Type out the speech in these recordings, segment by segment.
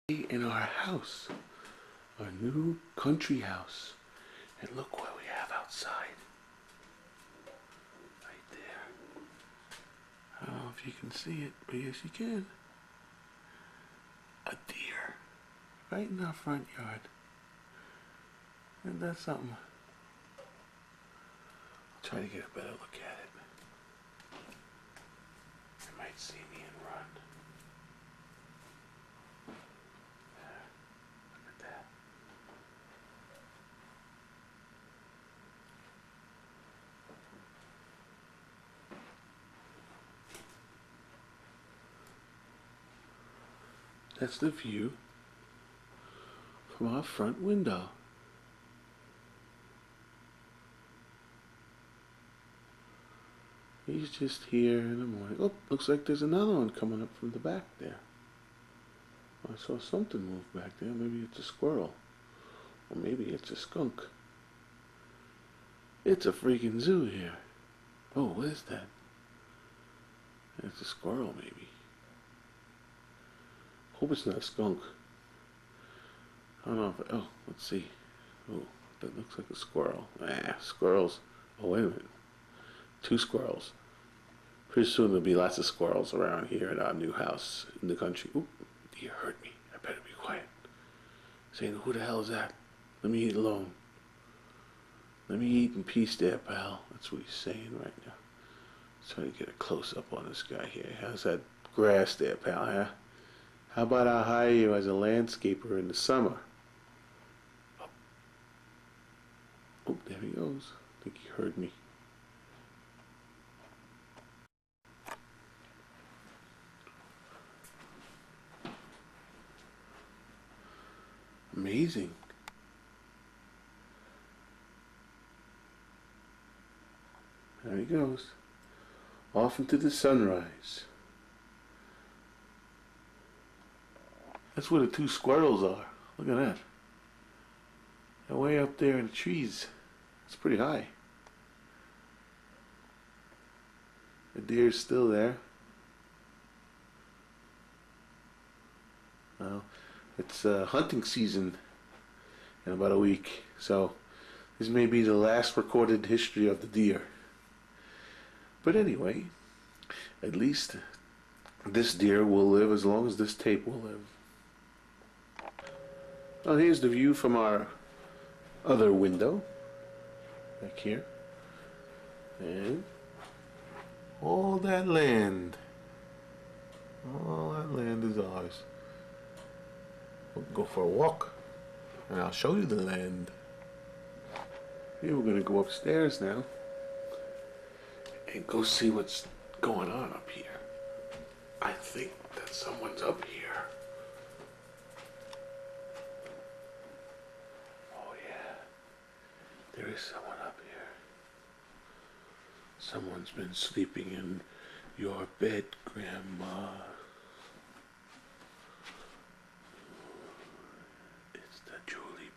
In our house, our new country house. And look what we have outside. Right there. I don't know if you can see it, but yes you can. A deer. Right in our front yard. Isn't that something? I'll try to get a better look at it. You might see me and run. There. Look at that. That's the view from our front window. He's just here in the morning. Oh, looks like there's another one coming up from the back there. I saw something move back there. Maybe it's a squirrel. Or maybe it's a skunk. It's a freaking zoo here. Oh, what is that? It's a squirrel, maybe. Hope it's not a skunk. I don't know if... Oh, let's see. Oh, that looks like a squirrel. Ah, squirrels. Oh, wait a minute. 2 squirrels. Pretty soon there'll be lots of squirrels around here at our new house in the country. Oop, deer heard me. I better be quiet. Saying, who the hell is that? Let me eat alone. Let me eat in peace there, pal. That's what he's saying right now. Let's try to get a close-up on this guy here. How's that grass there, pal, huh? How about I hire you as a landscaper in the summer? Oh, there he goes. I think he heard me. Amazing. There he goes. Off into the sunrise. That's where the 2 squirrels are. Look at that. They're way up there in the trees. It's pretty high. The deer's still there. Well, it's hunting season in about a week, so this may be the last recorded history of the deer. But anyway, at least this deer will live as long as this tape will live. Well, here's the view from our other window back here, and all that land is ours. We'll go for a walk and I'll show you the land. Here we're gonna go upstairs now and go see what's going on up here. I think that someone's up here. There is someone up here. Someone's been sleeping in your bed, Grandma. It's the Julie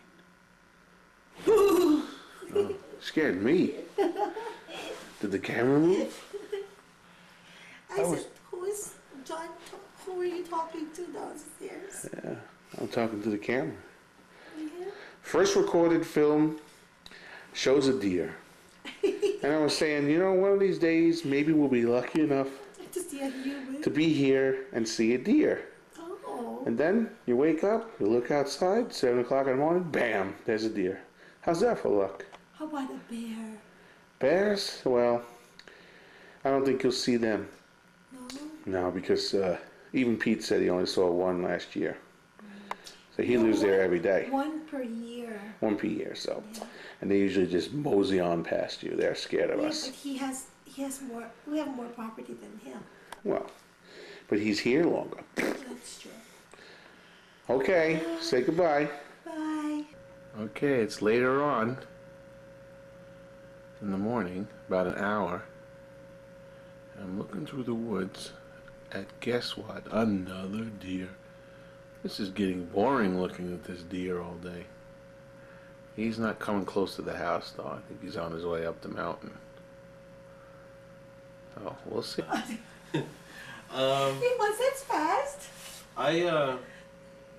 Bean. Oh, scared me. Did the camera move? I said, who is John? Who are you talking to downstairs? Yeah, I'm talking to the camera. Yeah. First recorded film shows a deer. And I was saying, you know, one of these days, maybe we'll be lucky enough To see a human. to be here and see a deer. Oh. And then you wake up, you look outside, 7 o'clock in the morning, bam, there's a deer. How's that for luck? How about a bear? Bears? Well, I don't think you'll see them. No. No, because even Pete said he only saw one last year. So he lives there every day. 1 per year. 1 per year, so. Yeah. And they usually just mosey on past you. They're scared of Yeah, us. but he has more. We have more property than him. Well, but he's here longer. That's true. Okay, say goodbye. Bye. Okay, it's later on in the morning, about an hour. I'm looking through the woods at, guess what? Another deer. This is getting boring looking at this deer all day. He's not coming close to the house though. I think he's on his way up the mountain. So we'll see. Hey, was that fast? I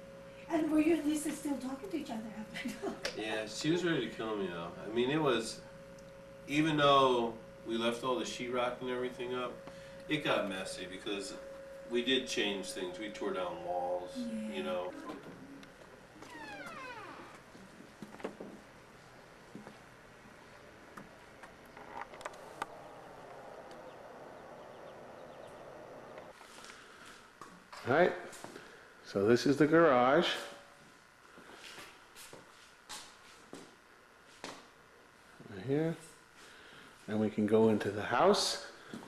And were you and Lisa still talking to each other after that? Yeah, she was ready to kill me though. I mean, it was, even though we left all the sheetrock and everything up, it got messy because we did change things. We tore down walls, you know. All right, so this is the garage. Right here. And we can go into the house.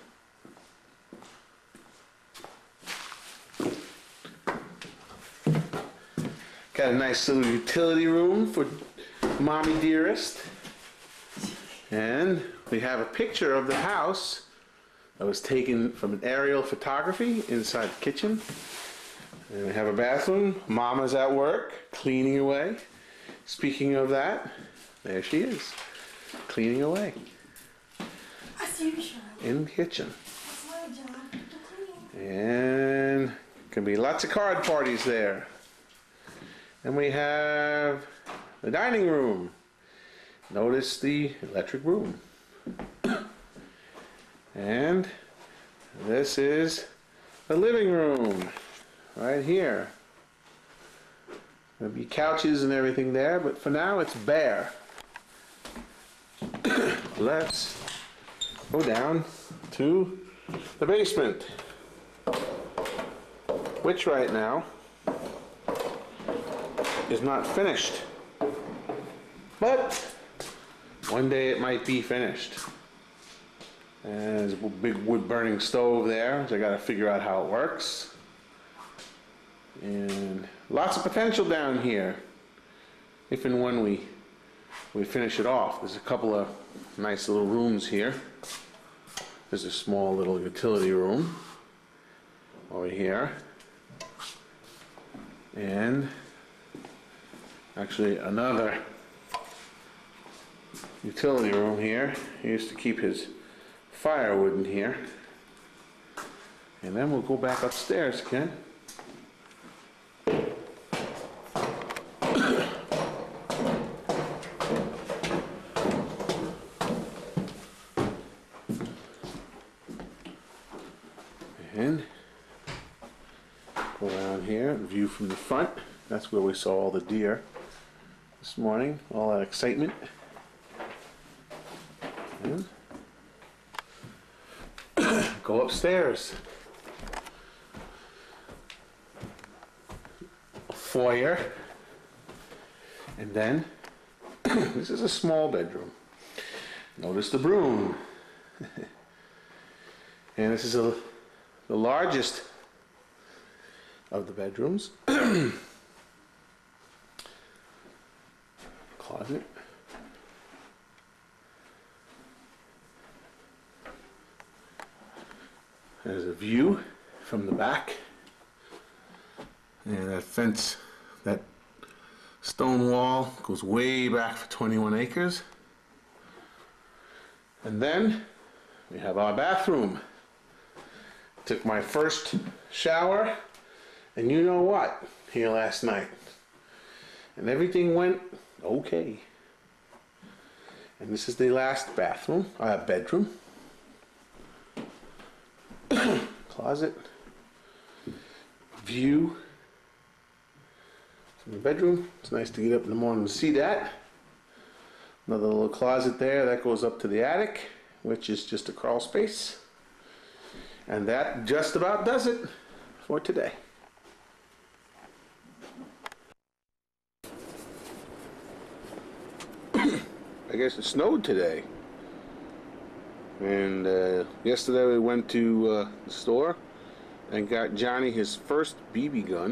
Got a nice little utility room for Mommy Dearest. And we have a picture of the house that was taken from an aerial photography inside the kitchen. And we have a bathroom. Mama's at work, cleaning away. Speaking of that, there she is, cleaning away. As usual. In the kitchen. That's my job, to clean. And can be lots of card parties there. And we have the dining room. Notice the electric room. And this is the living room right here. There'll be couches and everything there, but for now it's bare. Let's go down to the basement, which right now is not finished, but one day it might be finished. And there's a big wood burning stove there, so I got to figure out how it works. And lots of potential down here if and when we finish it off. There's a couple of nice little rooms here. There's a small little utility room over here, and actually another utility room here. He used to keep his firewood in here. And then we'll go back upstairs again. And go around here, view from the front. That's where we saw all the deer this morning, all that excitement. And go upstairs. A foyer. And then, this is a small bedroom. Notice the broom. And this is the largest of the bedrooms. Closet. There's a view from the back. And that fence, that stone wall goes way back for 21 acres. And then we have our bathroom. Took my first shower, and you know what, here last night. And everything went okay. And this is the last bathroom, bedroom. Closet. View from the bedroom. It's nice to get up in the morning to see that. Another little closet there that goes up to the attic, which is just a crawl space. And that just about does it for today. I guess it snowed today. And yesterday we went to the store and got Johnny his first BB gun.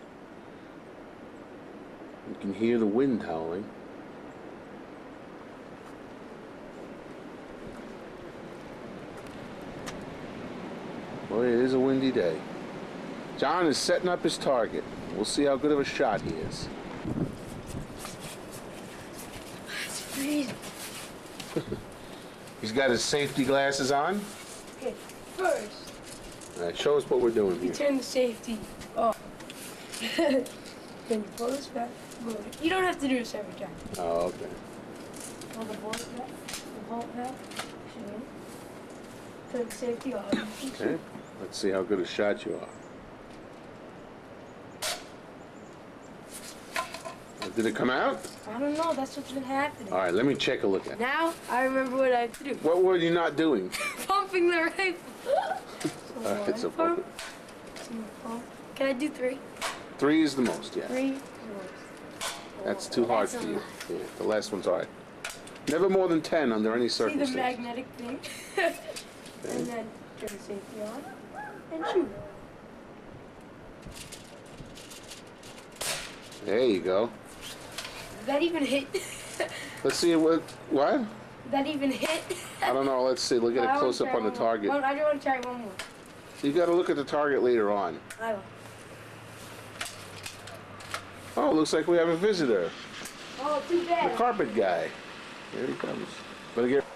You can hear the wind howling. Well, it is a windy day. John is setting up his target. We'll see how good of a shot he is. It's freezing. He's got his safety glasses on. Okay, first, All right, show us what we're doing you here. turn the safety off. Then you pull this back. Move it. You don't have to do this every time. Oh, okay. Pull the bolt back. The bolt back. Put the safety on. Okay. Let's see how good a shot you are. Did it come out? I don't know. That's what's been happening. All right, let me check a look at it. Now I remember what I have to do. What were you not doing? Pumping the rifle. It's a One pump. pump, 2 pump. Can I do 3? 3 is the most, yeah. 3. That's too hard That's for a you. lot. Yeah, the last one's hard. Never more than 10 under any See the circumstance. magnetic thing? And then turn the safety on and shoot. There you go. Did that even hit? Let's see what. Did that even hit? I don't know. Let's see. Look at a close up on the target. I just want to try one more. You got to look at the target later on. I will. Oh, looks like we have a visitor. Oh, too The bad. carpet guy. Here he comes. Better get.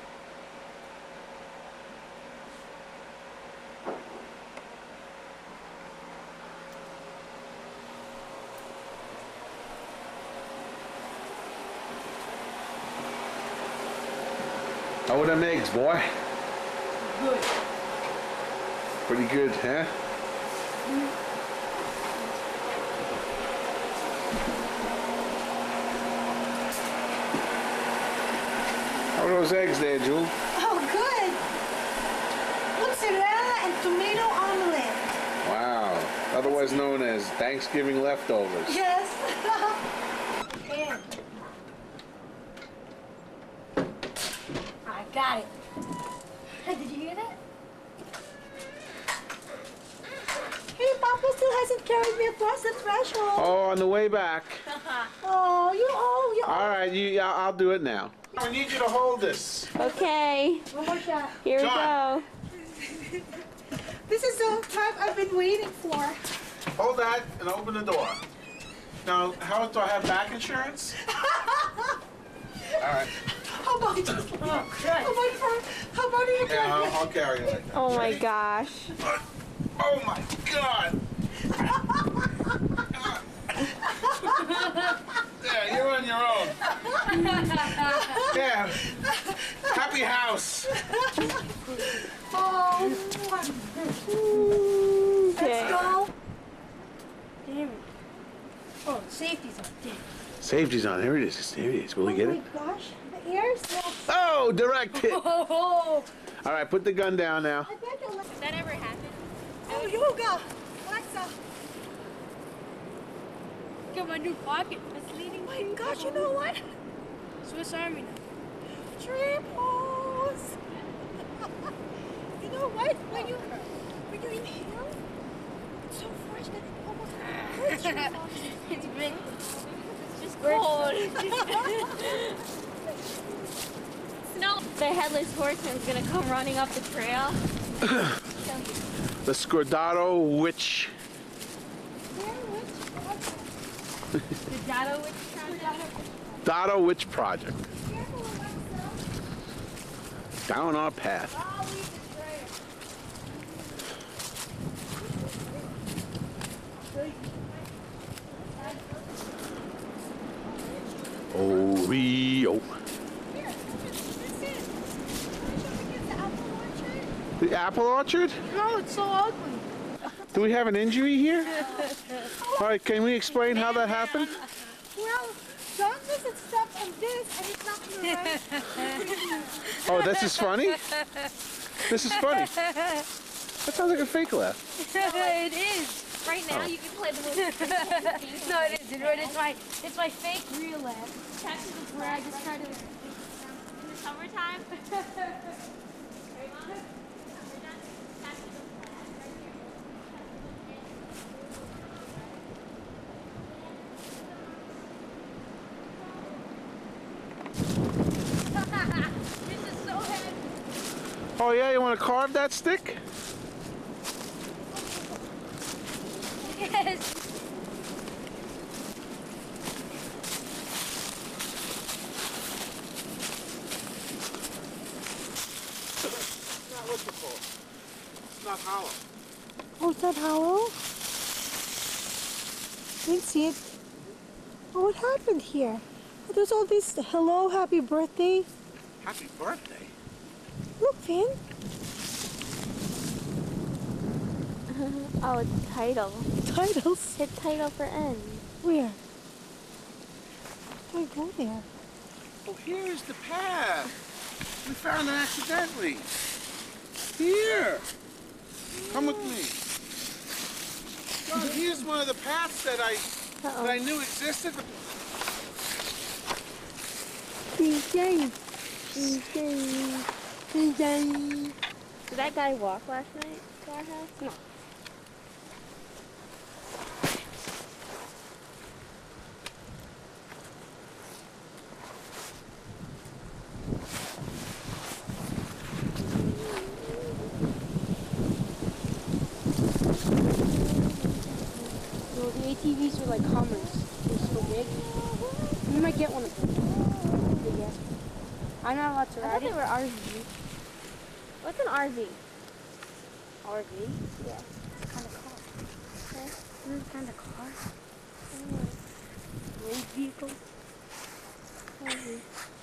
How are them eggs, boy? Good. Pretty good, huh? How are those eggs there, Jewel? Oh, good. Mozzarella and tomato omelet. Wow. Otherwise known as Thanksgiving leftovers. Yes. And I got it. Did you hear that? Hey, Papa still hasn't carried me across the threshold. Oh, on the way back. Oh, you All right, I'll do it now. I need you to hold this. Okay, One more shot. here we John. go. This is the time I've been waiting for. Hold that and open the door. Now, how do I have back insurance? All right. How about you? Oh, crud. How about you? Yeah, I'll carry it like that. Oh my gosh. Oh my God! Yeah, you're on your own. Yeah. Happy house. Oh, Okay. let's go. Damn it. Oh, safety's on. Damn. Safety's on. There it is. There it is. Will we get it? Oh my gosh, the ears. Oh, direct hit. Oh, All right, put the gun down now. I bet you'll. Does that ever happen? Oh, yoga. Alexa. got my new pocket. That's leading. Oh my gosh, you know what? Swiss Army knife. Triples. You know what? When you inhale, it's so fresh that it almost hurts your body. It's been. It's just cold. Snow. The headless horseman is gonna come running up the trail. The Scordado Witch. The Dado Witch Project. Dado Witch Project. Down our path. Oreo. The apple orchard? No, it's so ugly. Do we have an injury here? All right, can we explain how that happened? Well, John doesn't step on this and it's not gonna right. Oh, this is funny? This is funny. That sounds like a fake laugh. It is. Right now, you can play the movie. No, it isn't. It's my fake real laugh. Tactical where I just try to. In the summertime. This is so heavy. Oh yeah, you want to carve that stick? Yes. It's not what you call it. It's not hollow. Oh, is that hollow? Didn't see it. Oh, what happened here? Oh, there's all these hello, happy birthday. Happy birthday. Look, Finn. Oh, it's title. Titles. Hit title for end. Where? Why go there? Oh, here's the path. We found it accidentally. Here. Come with me. John, here's one of the paths that I knew existed. DJ. Did that guy walk last night to our house? No. So the ATVs are like Hummers. They're so big. We might get one of them. Yeah. I'm not allowed to I thought ride they it. were RV. What's an RV? RV? Yeah. It's kind of car. Isn't it kind of car? Road vehicle? RV.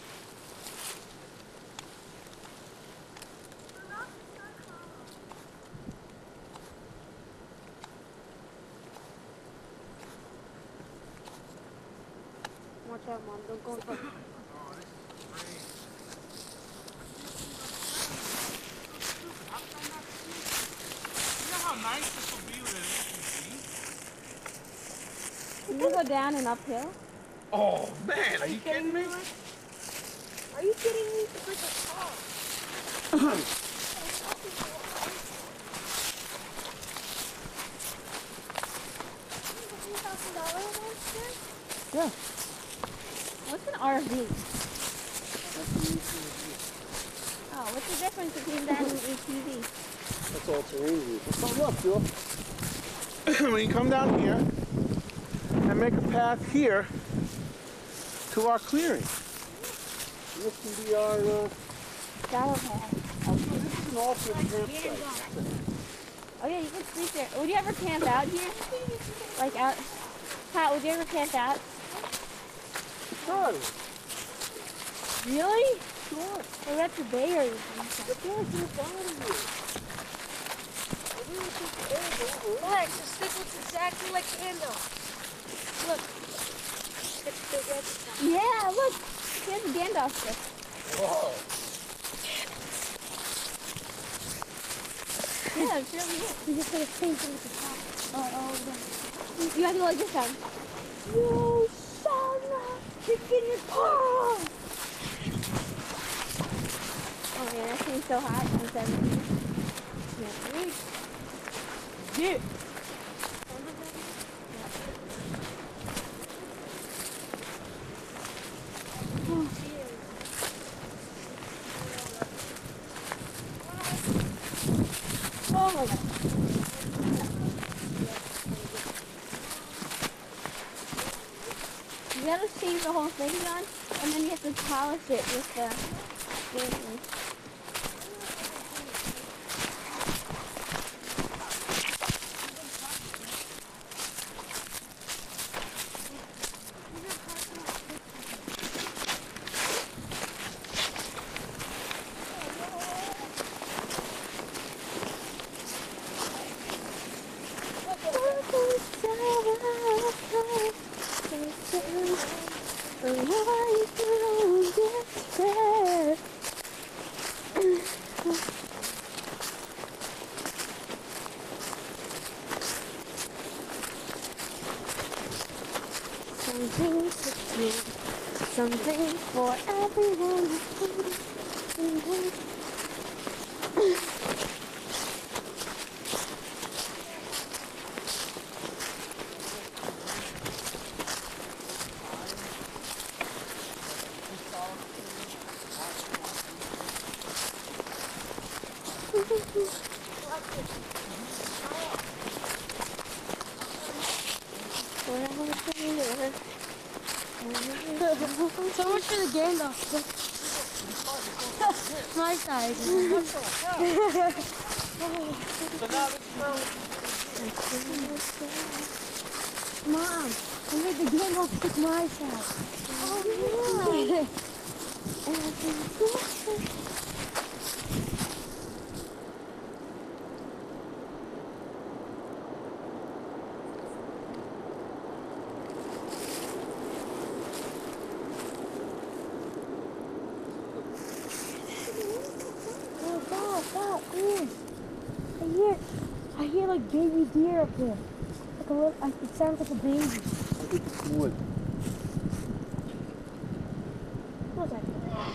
Watch out, Mom. Don't go in front. You know how nice this will be with an ATV? Can you go down and uphill? Oh, man, are you kidding me? Are you kidding me? It's like a car. Yeah. What's an RV? Oh, what's the difference between that and an ATV? That's all terrain vehicle. Come up, Phil. When you come down here and make a path here to our clearing. This can be our, Saddle pad. this is an alternate campsite. Oh yeah, you can sleep there. Would you ever camp out here? Like out? Pat, would you ever camp out? Sure. Really? Sure. Or that's the Bay Area. Lex, the stick looks exactly like Gandalf. Look. It's the red stuff. Yeah, look. Here's a Gandalf stick. Whoa. Yeah, it's really good. We just gotta change it with the top. You have to like this time. You son of chicken. Oh! Oh man, that seems so hot. I'm 17. Yeah. Oh my god. You gotta shave the whole thing on, and then you have to polish it with the shaving. Something to do, something for everyone. So much for the Gandalf stick. My side. So now this Mom, I heard the game of Chick Mar's house. Oh, yeah. I hear like baby deer up there. Like a little, it sounds like a baby. I think it's wood. What's that?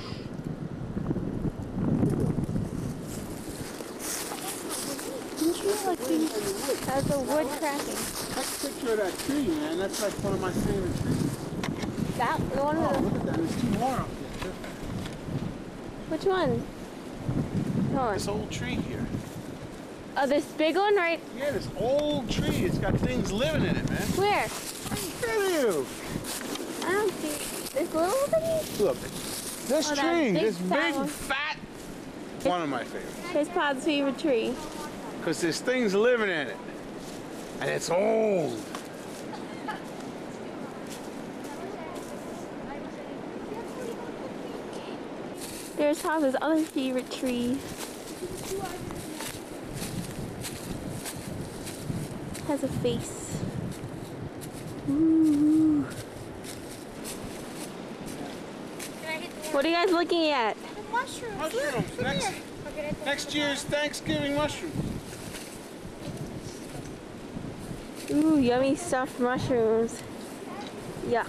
Didn't you hear like the... How's the wood cracking? Take a picture of that tree, man. That's like one of my favorite trees. That one Oh, of the, look at that. There's 2 more up there. which one? Hold on. This old tree here. Oh, this big one, right? Yeah, this old tree. It's got things living in it, man. Where? I tell you. I don't see this little thingy. Look, this Oh, that tree, big this fat big, one. fat, one of my favorites. His Pod's favorite tree. Because there's things living in it. And it's old. There's Papa's other favorite tree. Has a face. Ooh. What are you guys looking at? Mushrooms. Mushrooms. Next year's Thanksgiving mushrooms. Ooh, yummy stuffed mushrooms. Yuck.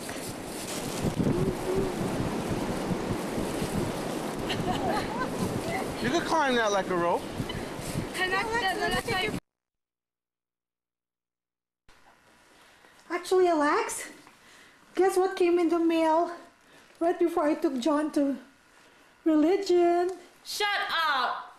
You could climb that like a rope. Actually, Alex, guess what came in the mail right before I took John to religion? Shut up!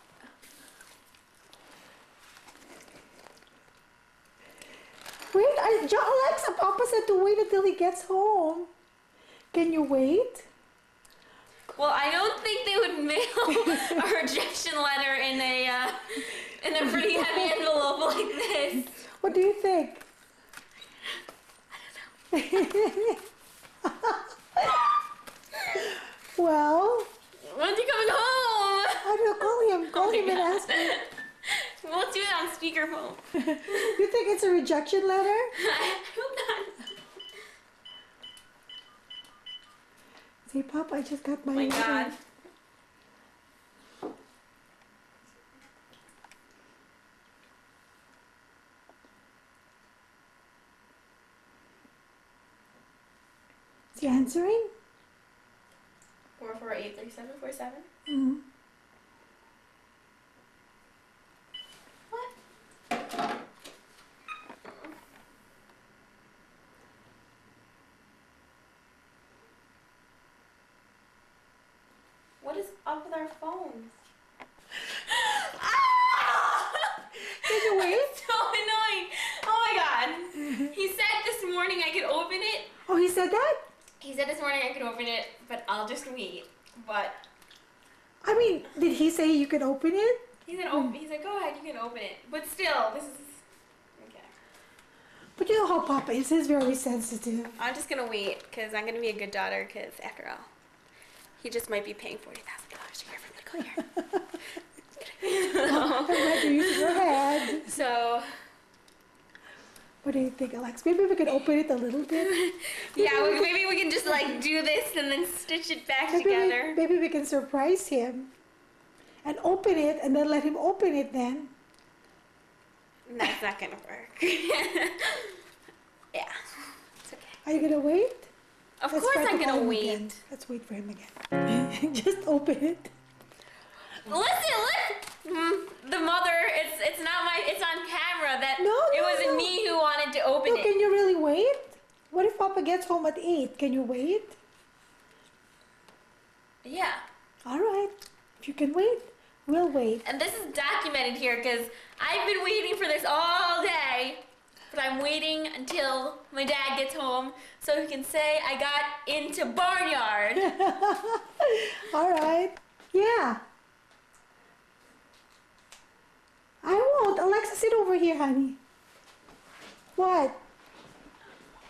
Wait, Alexa, Papa said to wait until he gets home. Can you wait? Well, I don't think they would mail a rejection letter in a pretty heavy envelope like this. What do you think? Well, When's he coming home? I don't know, call him and ask him. We'll do it on speakerphone. You think it's a rejection letter? I hope not. Say, Papa, I just got my Oh my letter. God. Is he answering? 4483747. Mm. What is up with our phones? Can you wait? So annoying. Oh my God. He said this morning I could open it. Oh, he said that? He said this morning I could open it, but I'll just wait. But I mean, did he say you could open it? he said, he said, go ahead, you can open it. But still, this is okay. But you know how Papa is. He's very sensitive. I'm just gonna wait because I'm gonna be a good daughter. Because after all, he just might be paying $40,000 a year for medical care. I'm glad you're using your head. So What do you think, Alex? Maybe we could open it a little bit. yeah, maybe we can just like do this and then stitch it back together. Maybe we can surprise him and open it and then let him open it then. That's not gonna work. Yeah, it's okay. Are you gonna wait? Of Let's course try to I'm call gonna him wait. again. Let's wait for him again. Just open it. Listen, the mother. It's not my. It's on camera that No, it no, wasn't no. me who wanted to open No, it. can you really wait? What if Papa gets home at 8? Can you wait? Yeah, All right. If you can wait, we'll wait. and this is documented here because I've been waiting for this all day. But I'm waiting until my dad gets home so he can say I got into Barnyard. All right. Yeah. I won't. Alexa, sit over here, honey. What?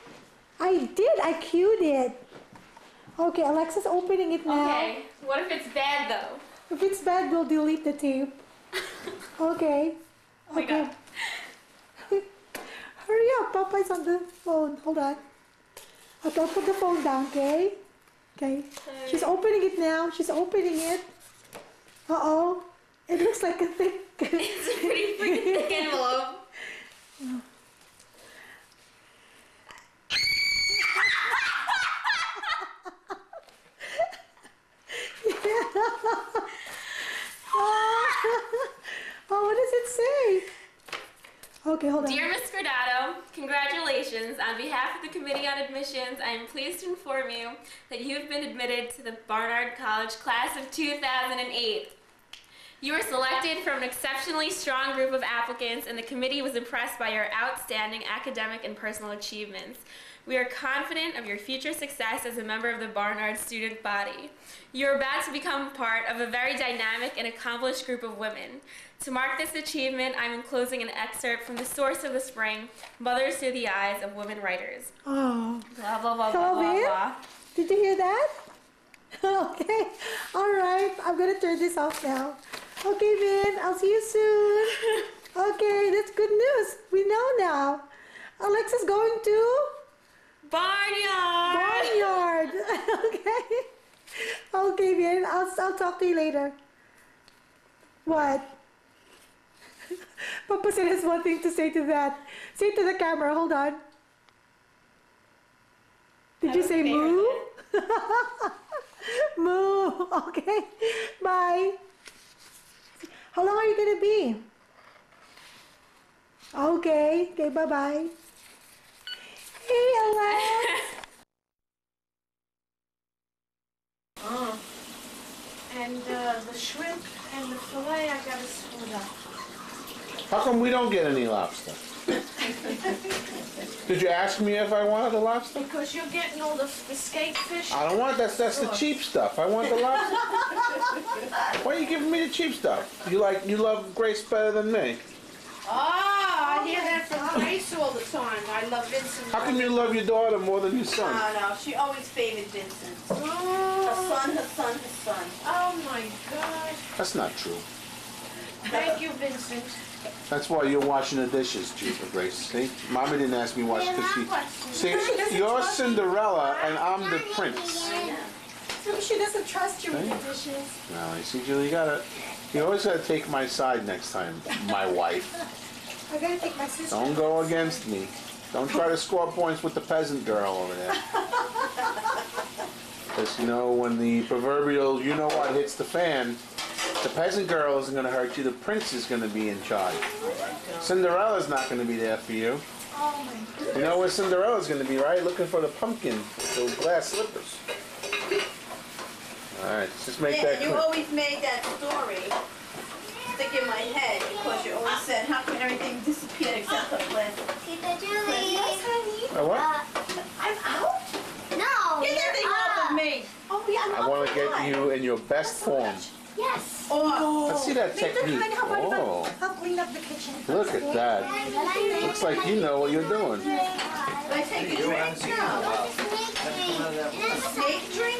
I did. I cued it. Okay, Alexa's opening it now. Okay. What if it's bad though? If it's bad, we'll delete the tape. Okay. Oh my God. Hurry up, Papa's on the phone. Hold on. Okay, I'll put the phone down, okay? Okay. She's opening it now. She's opening it. Uh-oh. It looks like a thick... It's a pretty freaking thick envelope. Oh, what does it say? Okay, hold on. Dear Ms. Scordato, congratulations. On behalf of the Committee on Admissions, I am pleased to inform you that you have been admitted to the Barnard College Class of 2008. You were selected from an exceptionally strong group of applicants, and the committee was impressed by your outstanding academic and personal achievements. We are confident of your future success as a member of the Barnard student body. You're about to become part of a very dynamic and accomplished group of women. To mark this achievement, I'm enclosing an excerpt from The Source of the Spring, Mothers Through the Eyes of Women Writers. Oh. Blah, blah, blah, Hello, blah, blah, Vin? blah. Did you hear that? Okay. All right. I'm going to turn this off now. Okay, Vin. I'll see you soon. Okay, that's good news. We know now. Alexa's going to Barnyard! Barnyard. Okay. Okay, Vin. I'll talk to you later. What? Papa said has one thing to say to that. Say it to the camera. Hold on. Did you say moo? Moo. Okay. Bye. How long are you going to be? Okay. Okay, bye-bye. Hey, Alex. And the shrimp and the fillet, I gotta split up. How come we don't get any lobster? Did you ask me if I wanted the lobster? Because you're getting all the skate fish. I don't want that. That's the cheap stuff. I want the lobster. Why are you giving me the cheap stuff? You love Grace better than me. Ah, I hear that from Grace all the time. I love Vincent. How come you love your daughter more than your son? No, she always favored Vincent. Her Oh, son, her son, her son. oh my God. That's not true. Thank you, Vincent. That's why you're washing the dishes, Grace. See? Mommy didn't ask me to wash because See, you're Cinderella and I'm the prince. So she doesn't trust you with the dishes. No, you see, Julie, you always gotta take my side next time, my wife. I gotta take my sister. Don't go against me. Don't try to score points with the peasant girl over there. Because, you know, when the proverbial you-know-what hits the fan, the peasant girl isn't going to hurt you. The prince is going to be in charge. Cinderella's not going to be there for you. Oh my goodness. You know where Cinderella's going to be, right? Looking for the pumpkin with those glass slippers. All right, let's just make that You clear. always made that story stick in my head because you always said, how can everything disappear except for Glenn? Tita Julie. Yes, honey. What? I'm out? No. Get that thing off of me! Oh, yeah, I'm I out want for to get what? you in your best form. Yes. Or, Let's see that Later, technique. honey, how about if Oh, I'll clean up the kitchen? look at that. Looks like you know what you're doing. did I take a drink? No. A snake drink?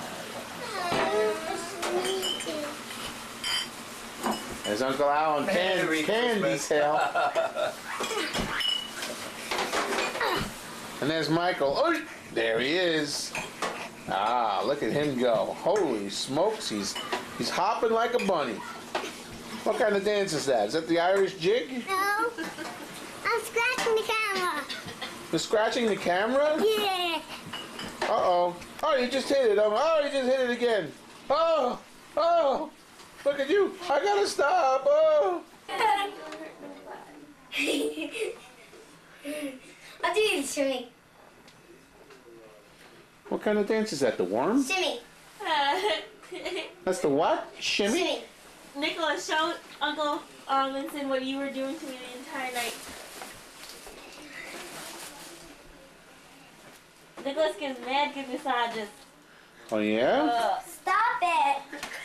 There's Uncle Al on candy tail. And there's Michael. Oh, there he is. Ah, look at him go. Holy smokes, he's hopping like a bunny. What kind of dance is that? Is that the Irish jig? No. I'm scratching the camera. You're scratching the camera? Yeah. Uh-oh. Oh, you just hit it. Oh, you just hit it again. Oh, oh. Look at you. I gotta stop. Oh. I'll do the shimmy. What kind of dance is that? The worm? Shimmy. That's the what? Shimmy? Shimmy. Nicholas, show Uncle Vincent what you were doing to me the entire night. Nicholas gets mad good massages. Oh, yeah? Stop it.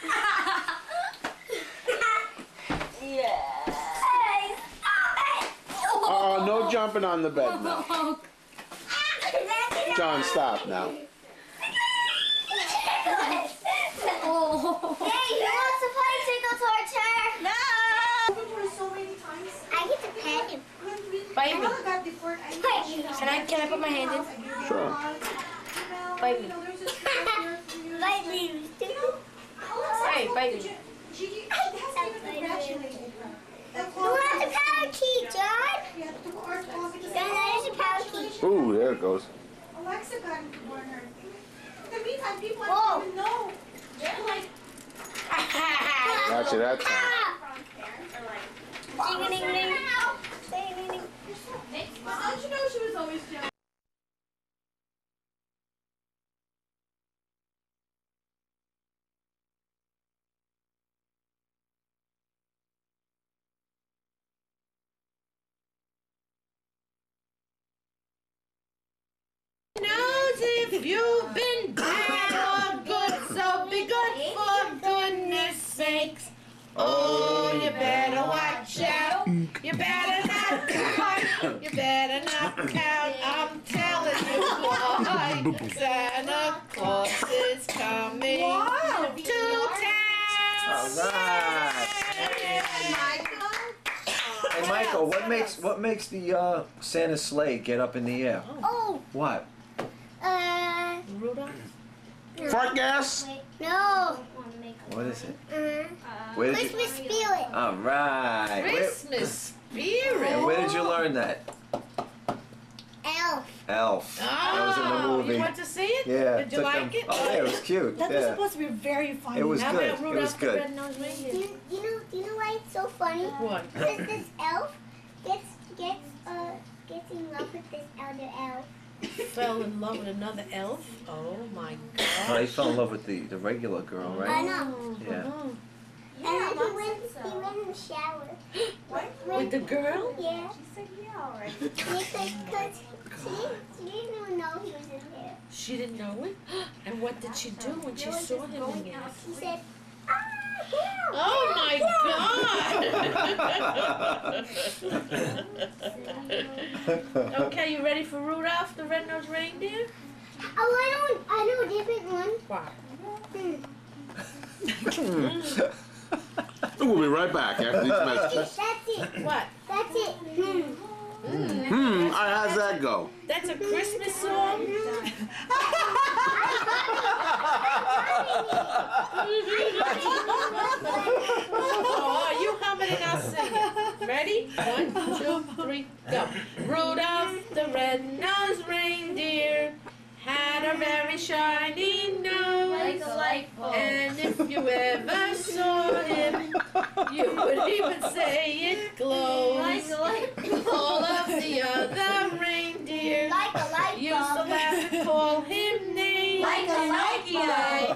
Yeah. Hey, stop it. No jumping on the bed now. That's John, stop now. Oh. Hey, who wants to play Tickle Torture? No! So many times. I get to pet him. Bite me. got deferred. Can I put my hand in? Sure. Bite me. Bite me. Hey, bite me. She hasn't even congratulated her. Who has a power key, John? John, there's a power key. Ooh, there it goes. Alexa got into her. In the meantime, people Whoa. don't even know. They're like, Gotcha that time. Ding, ding, ding. Ding, ding, ding. how'd you know she was always jealous? Knows if you've been bad or good, so be good for goodness sakes. Oh, you better watch out. You better not count. You better not count. I'm telling you, boy, Santa Claus is coming to town. All right. Hey, Michael, what makes the Santa sleigh get up in the air? Oh, What? Rudolph? Fart gas? no. What is it? Where did you? Christmas spirit. All right. Christmas spirit. Where did you learn that? Elf. Elf. That was in the movie. You went to see it? Yeah. Did you took like them- it? Oh, yeah, it was cute. That was Yeah. supposed to be very funny. It was How good. about It was Rudolph the good. Red-Nosed Reindeer? Do you know why it's so funny? What? Because this elf gets in love with this other elf. Fell in love with another elf? Oh my Oh, god. he fell in love with the regular girl, I right? know. Yeah. Oh. And then he went in the shower. With the girl? Yeah. She said yeah already. Because she didn't even know he was in there. She didn't know it? And what did she do when she saw him again? She said, ah, help! Oh my god! Okay, you ready for Rudolph the Red-Nosed Reindeer? Oh, I know a different one. Wow. We'll be right back after these messages. That's it. What? That's it. How's that go? That's a Christmas song? Oh, you humming and I'll sing it. Ready? 1, 2, 3, go. Rudolph the red-nosed reindeer had a very shiny nose. Like a light bulb. And if you ever saw him, you would even say it glows. Like a light bulb. All of the other reindeer Like a light used to bulb. laugh and call him names. Like a light bulb.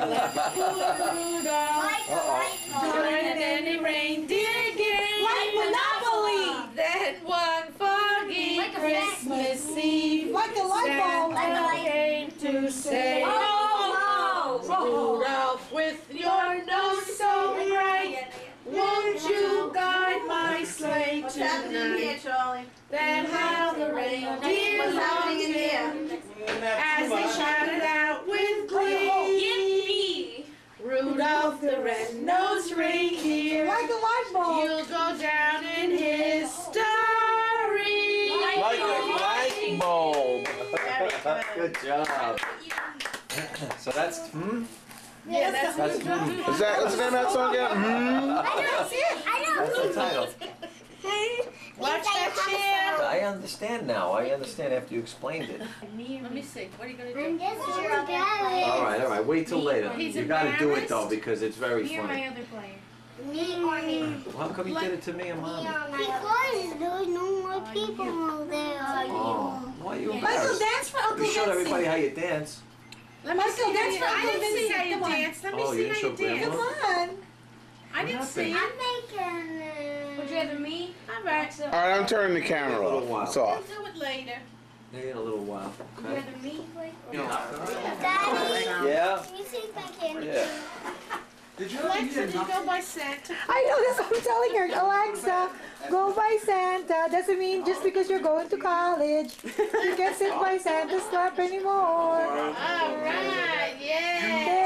Rudolph. Like a light bulb. Join any reindeer game. Like Monopoly. Then one foggy Like a Christmas Eve, Like a light bulb. Santa came to say, Oh, Rudolph, with your nose so bright, won't you guide my sleigh What's happening here, tonight? Charlie? Then how the reindeer What's happening in loved here? him as they shouted out with glee. Yippee! Rudolph the red-nosed reindeer, Like a light bulb. you'll go down in history. Like a light bulb. Good job. So that's Yeah, that's Is that, what's the name of that song again? I know. That's the title. Watch that chair. I understand now. I understand after you explained it. Let me see. What are you gonna do? I'm just embarrassed. All right. Wait till later. He's You got to do it embarrassed? though because it's very funny. other player. Me or me? How come you did it to me and mommy? Because there's no more people over there. Oh, why are you Michael, embarrassed? dance for Uncle You showed Vincent. everybody how you dance. Let me Michael, see. dance for I Uncle didn't see Vincent. how you Come on. dance. Let me Oh, see you how you showed dance. Come on. I didn't see it. I'm making. Would you rather me? All right. All right, I'm turning the camera off. It's off. We'll do it later. Maybe in a little while. Would you Okay. rather me? Daddy, Yeah. can you take my camera? Yeah. Did you? Alexa, do you go by Santa? I know, that's what I'm telling her. Alexa, go by Santa. Doesn't mean just because you're going to college, you can sit by Santa's lap anymore. All right, yeah.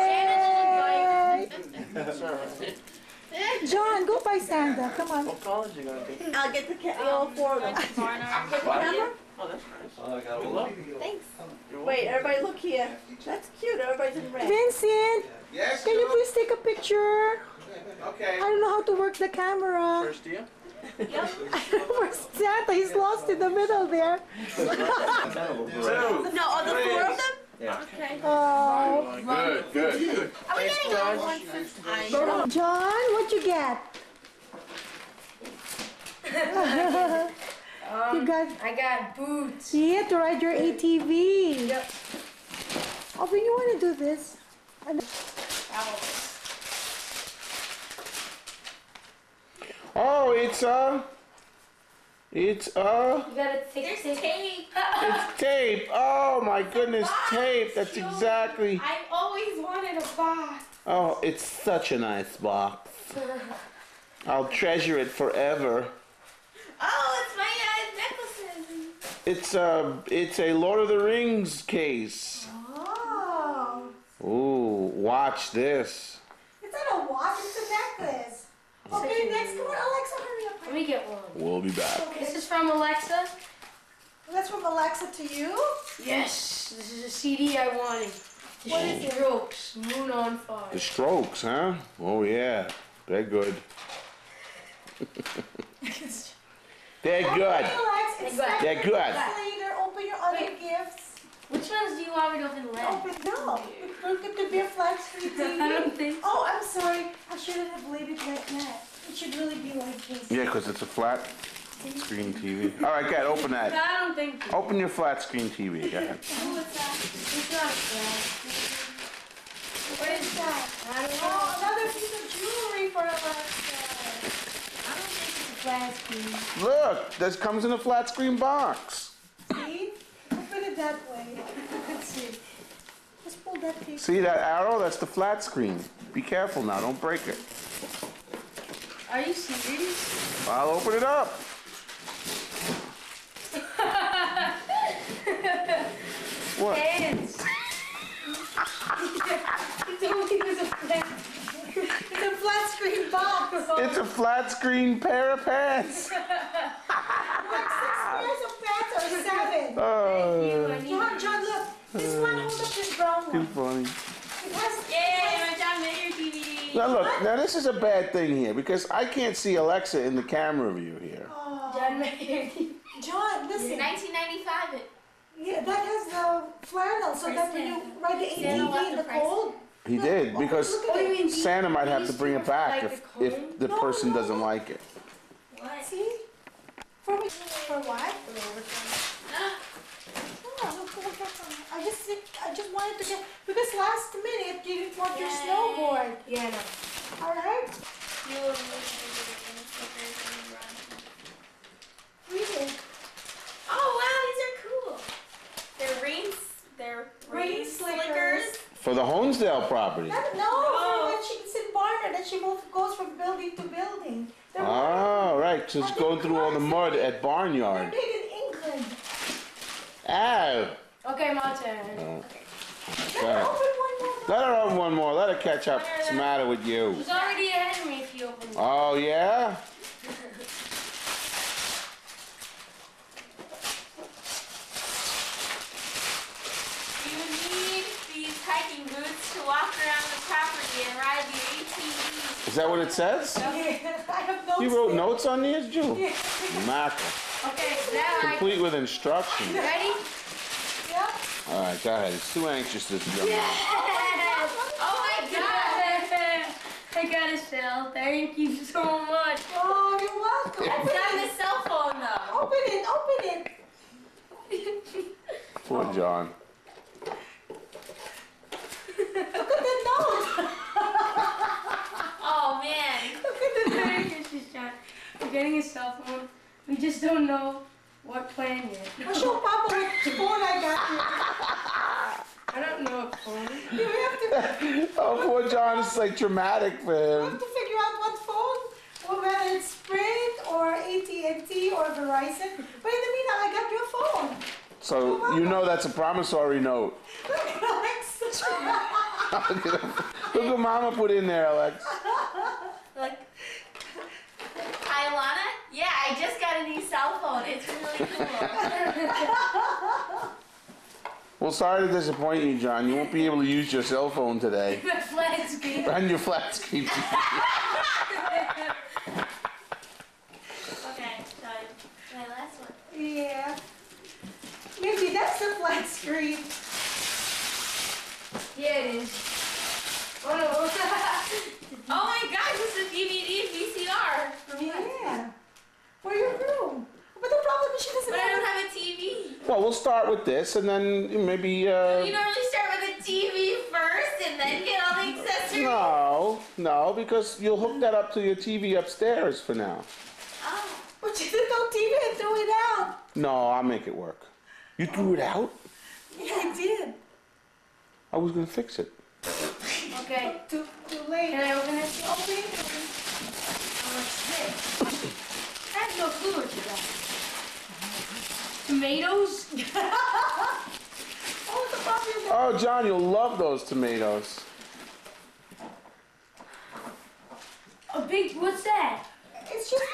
Yay. John, go by Santa. Come on. What college you going to? I'll get the all four of them. Get the camera? Oh, that's nice. Oh, I got one. Thanks. Wait, everybody look here. That's cute. Everybody's in red. Vincent, Yes. can you please take a picture? Okay. I don't know how to work the camera. First year? Where's Santa? He's lost in the middle there. Two. No, are the four of them? Yeah. Okay. Oh. Good. Are we getting all one for John, what'd you get? You got I got boots. yeah to ride your ATV. Yep. Oh, when you want to do this? Oh, You gotta take There's tape. tape. it's tape. Oh my goodness, tape. That's exactly. I always wanted a box. Oh, it's such a nice box. I'll treasure it forever. Oh, it's my necklaces. It's a Lord of the Rings case. Oh, Ooh, watch this. it's not a watch, it's a necklace. Okay, next, come on, Alexa, hurry up. Let me get one. We'll be back. This is from Alexa. That's from Alexa to you. Yes, this is a CD I wanted. What is it? Strokes, Moon on Fire. The Strokes, huh? Oh yeah, they're good. They're good. Relax, expect They're good. later, open your other Wait. gifts. Which ones do you want me to open last? Open, no. Look at the beer flat screen TV. I don't think so. Oh, I'm sorry. I shouldn't have laid it like that. It should really be like this. Yeah, 'cause it's a flat screen TV. All right, go ahead, open that. I don't think so. Open your flat screen TV. Go ahead. It's not bad. What is that? I don't know. Oh, another piece of jewelry for Alexa. I don't think it's a flat screen. Look, this comes in a flat screen box. See? Open it that way. Let's see. Just pull that piece. See that arrow? That's the flat screen. Be careful now, don't break it. Are you serious? I'll open it up. What? Pants. You told me it was a flat. It's a flat screen box. It's a flat screen pair of pants. Like 6 pairs of pants or 7. Oh, John, look. This one, hold up this brown too one. funny. It has, Yay, my John Mayer DVD. Now look, now this is a bad thing here because I can't see Alexa in the camera view here. John Mayer. John, listen. 1995. Yeah, that has the flannel, so that when you ride the ATV in the cold. He did because Look at it. Santa might have to bring it back if the No, person no, doesn't no. like it. See? For what? Oh, look, I just wanted to get, because last minute you didn't want your snowboard. Yeah, no. All right? Read it. Oh wow, these are cool. They're rain slickers. For the Honesdale property. No, for when it's in Barnard, that she goes from building to building. They're Oh, right, so it's going through all the mud at they're Barnyard. made in England. Ow. Okay, my turn. Go Let her ahead. open one more. Let her open one more. Let her catch up. What's the matter with you? She's already ahead of me if you open it. Oh, yeah? You need these hiking boots to walk around the property and ride the ATV. Is that what it says? I have notes. You wrote there. notes on these, Jew? Mackerel. Okay, now I Complete with instructions. ready? Yeah. All right, go ahead. He's too anxious to jump. Oh my god! I got a cell. Thank you so much. Oh, you're welcome. That's not the cell phone though. Open it. Poor John. Look at the note. Oh man. We're getting a cell phone. We just don't know what plan yet. I'll show Papa what phone I got here. I don't know if You have to, Oh, poor John, it's like traumatic for you him. have to figure out what phone, or whether it's Sprint or AT&T or Verizon. But in the meantime, I got your phone. So you know that's a promissory note. Alexa. Look what Mama put in there, Alex. Like, hi, Alana. Yeah, I just got a new cell phone. It's really cool. Well, sorry to disappoint you, John. You won't be able to use your cell phone today. Flat screen. And your flat screen. Okay, so my last one. Yeah. Maybe that's the flat screen. Yeah, it is. Oh no. Oh my gosh, this is DVD VCR. Yeah. For your room. But the problem is she doesn't But I don't have have a TV. Well, we'll start with this, and then maybe. You normally start with a TV first and then get all the accessories. No, because you'll hook that up to your TV upstairs for now. Oh. But you didn't know TV and threw it out. No, I'll make it work. You threw it out? Yeah, I did. I was gonna fix it. Okay. Too late. Can I open this? Open it. What's this? I have no clue what you got. Tomatoes? Oh, the problem is Oh, John, you'll love those tomatoes. A big, what's that? it's just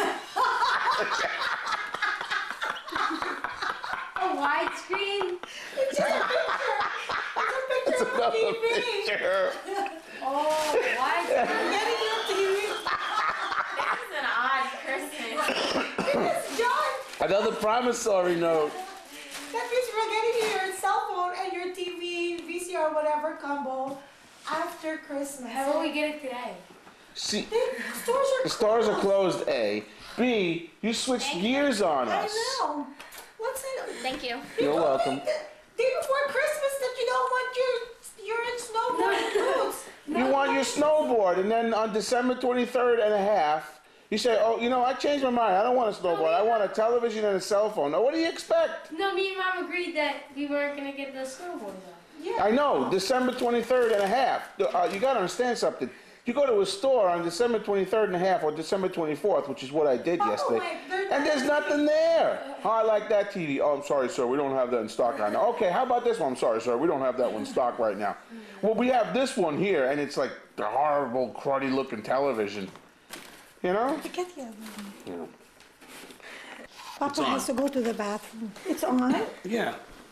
A widescreen? it's just a picture. It's a picture of a Another TV. picture. Oh, widescreen. Getting your TV. This is an odd Christmas. It's John. Another promissory note. That means we're getting your cell phone and your TV, VCR, whatever combo after Christmas. How will we get it today? See, The stores are the stores are closed, A. B, you switched gears on I us. know. What's it? Thank you. You're welcome. Day before Christmas that you don't want your snowboard boots. You want your snowboard, and then on December 23rd and a half, you say, oh, you know, I changed my mind. I don't want a snowboard. I want a television and a cell phone. Now, what do you expect? No, me and Mom agreed that we weren't going to get the snowboards on. Yeah. I know, December 23rd and a half. You got to understand something. You go to a store on December 23rd and a half or December 24th, which is what I did yesterday, wait, they're and there's nothing there. Oh, I like that TV. Oh, I'm sorry, sir, we don't have that in stock right now. Okay, how about this one? I'm sorry, sir, we don't have that one in stock right now. Well, we have this one here, and it's like the horrible, cruddy-looking television. You know? To get the other one. Yeah. Papa has to go to the bathroom. It's on. Yeah.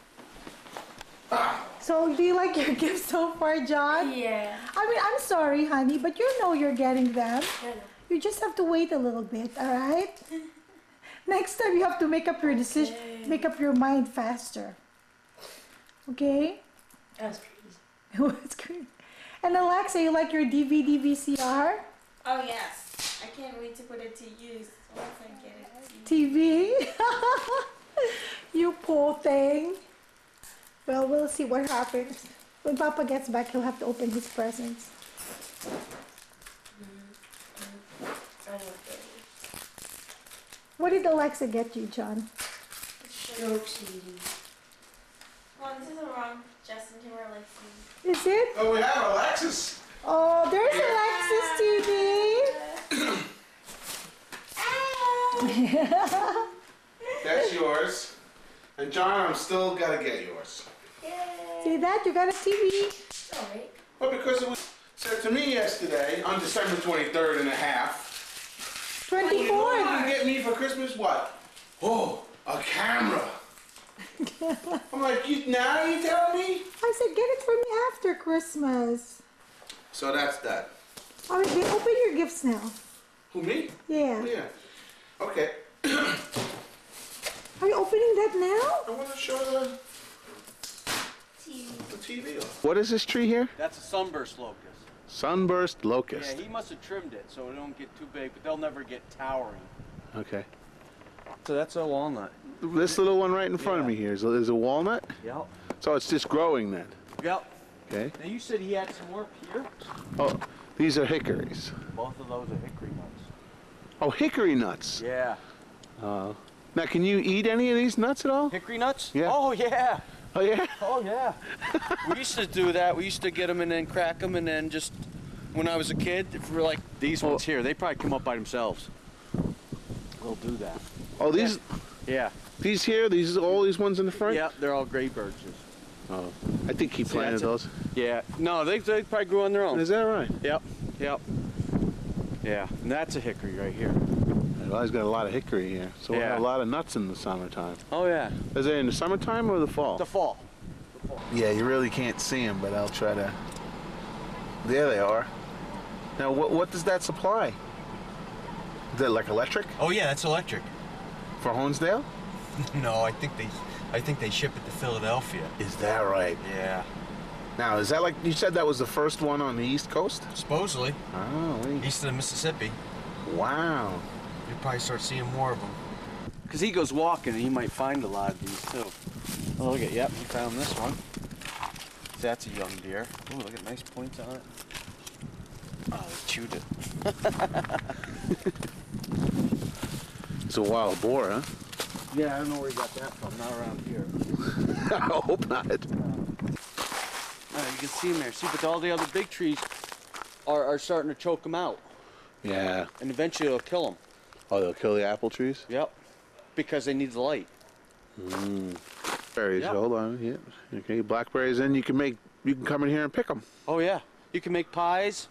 So, do you like your gift so far, John? Yeah. I mean, I'm sorry, honey, but you know you're getting them. I know. You just have to wait a little bit, all right? Next time you have to make up your decision, make up your mind faster. Okay? That was crazy. It's great. And Alexa, you like your DVD VCR? Oh yes. I can't wait to put it to use once I get it. TV? You poor thing. Well, we'll see what happens. When Papa gets back, he'll have to open his presents. I don't know. What did Alexa get you, John? Stroke CD. Well, this is the wrong Justin Timberlake song. Is it? Oh, we have Alexis. Oh, there's Alexa's TV. That's yours. And John, I'm still gotta get yours. See that? You got a TV. Alright. Well, because it was said to me yesterday on December 23rd and a half. 24. You gonna get me for Christmas what? Oh, a camera. I'm like, now you tell me? I said, get it for me after Christmas. So that's that. All right, then open your gifts now. Who, me? Yeah. Oh, yeah. Okay. Are you opening that now? I want to show the TV. What is this tree here? That's a sunburst locust. Sunburst Yeah, locust. he must have trimmed it so it don't get too big, but they'll never get towering. Okay. So that's a walnut. This little one right in front of me here is a walnut? Yep. So it's just growing then? Yep. Okay. Now you said he had some more here? Oh, these are hickories. Both of those are hickory nuts. Oh, hickory nuts. Yeah. Now, can you eat any of these nuts at all? Hickory nuts? Yeah. Oh, yeah. Oh yeah. Oh yeah. We used to do that. We used to get them and then crack them and then just. When I was a kid, if we're like these ones here, they probably come up by themselves. They'll do that. Oh, these. Yeah. These here. All these ones in the front. Yeah, they're all gray birches. Oh, I think he planted those. Yeah. No, they probably grew on their own. Is that right? Yep. Yep. Yeah, and that's a hickory right here. Well, he's got a lot of hickory here, so we'll have a lot of nuts in the summertime. Oh yeah. Is it in the summertime or the fall? The fall. Yeah, you really can't see them, but I'll try to. There they are. Now, what does that supply? Is that like electric? Oh yeah, that's electric. For Honesdale? No, I think they ship it to Philadelphia. Is that right? Yeah. Now, is that like you said that was the first one on the East Coast? Supposedly. Oh, East of the Mississippi. Wow. You'll probably start seeing more of them. Because he goes walking and he might find a lot of these too. Oh, look at, yep, he found this one. That's a young deer. Oh, look at nice points on it. Oh, they chewed it. It's a wild boar, huh? Yeah, I don't know where he got that from. Not around here. I hope not. You can see them there. See, but all the other big trees are starting to choke them out. Yeah. And eventually it'll kill them. Oh, they'll kill the apple trees? Yep. Because they need the light. Berries, hold on. Yep. Okay, blackberries. Then you can come in here and pick them. Oh yeah. You can make pies.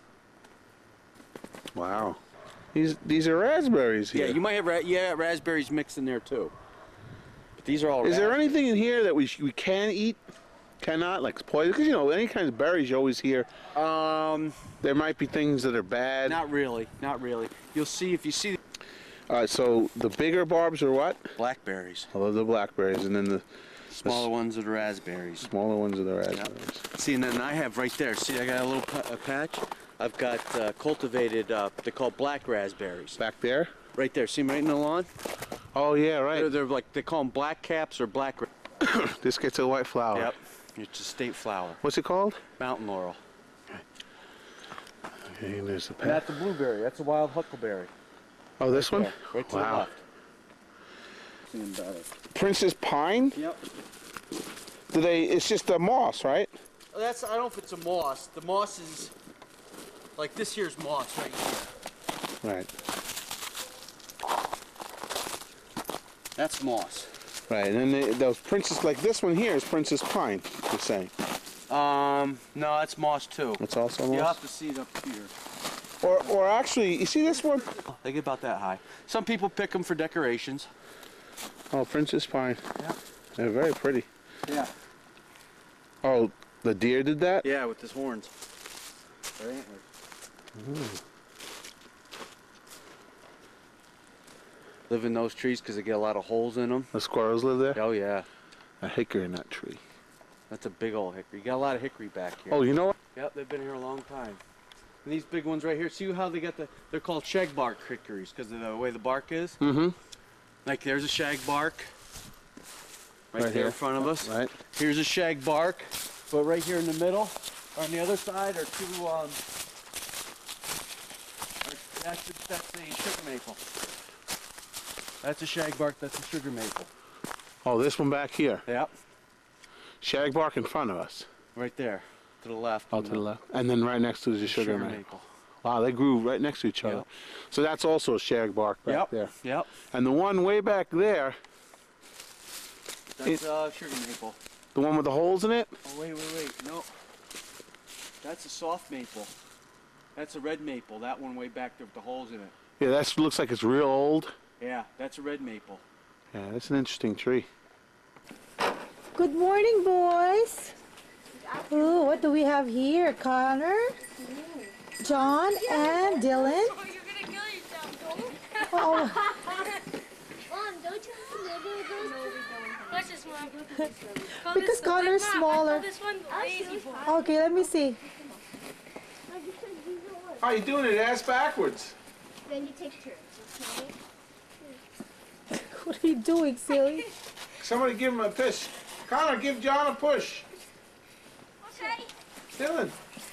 Wow. These are raspberries here. Yeah, you might have raspberries mixed in there too. But these are all. Is there anything in here that we can eat? Cannot, like poison? Because you know, any kind of berries you always hear. There might be things that are bad. Not really. Not really. You'll see if you see. All right. So the bigger barbs are what? Blackberries. I love the blackberries, and then the smaller ones are the raspberries. Smaller ones are the raspberries. Yep. See, and then I have right there. See, I got a little patch. I've got cultivated. They're called black raspberries. Back there. Right there. See them right in the lawn. Oh yeah, right. They're like they call them black caps or black. This gets a white flower. Yep. It's a state flower. What's it called? Mountain laurel. Okay, and there's the And that's a blueberry. That's a wild huckleberry. Oh, this one? There, right to the left. Seeing better. Princess Pine? Yep. It's just a moss, right? I don't know if it's a moss. The moss is like this here's moss right here. Right. That's moss. Right, and then those princess, like this one here is Princess Pine, you're saying? No, that's moss too. It's also moss? You have to see it up here. Or actually, you see this one? They get about that high. Some people pick them for decorations. Oh, Princess Pine. Yeah. They're very pretty. Yeah. Oh, the deer did that? Yeah, with his horns. Their antlers. Live in those trees because they get a lot of holes in them. The squirrels live there? Oh yeah. A hickory nut tree. That's a big old hickory. You got a lot of hickory back here. Oh, you know what? Yep, they've been here a long time. And these big ones right here, see how they got they're called shagbark hickories because of the way the bark is? Mm-hmm. Like there's a shagbark. Right there here in front of us. Right. Here's a shagbark. But right here in the middle, on the other side, are two, that's a sugar maple. That's a shagbark, that's a sugar maple. Oh, this one back here? Yep. Shagbark in front of us? Right there, to the left. Oh, to the left. And then right next to is the sugar maple. Wow, they grew right next to each other. Yep. So that's also a shagbark back there. Yep. And the one way back there, that's sugar maple. The one with the holes in it? Oh, wait. No. That's a soft maple. That's a red maple. That one way back there with the holes in it. Yeah, that looks like it's real old. Yeah, that's a red maple. Yeah, that's an interesting tree. Good morning, boys. Ooh, what do we have here? Connor, John, and Dylan. Oh, you're gonna kill yourself, Oh. Mom, don't you have those? What's this one? Because Connor's smaller. This one, lazy boy. Okay, let me see. How are you doing it ass backwards? Then you take turns, okay? What are you doing, silly? Somebody give him a push. Connor, give John a push. Okay. Dylan.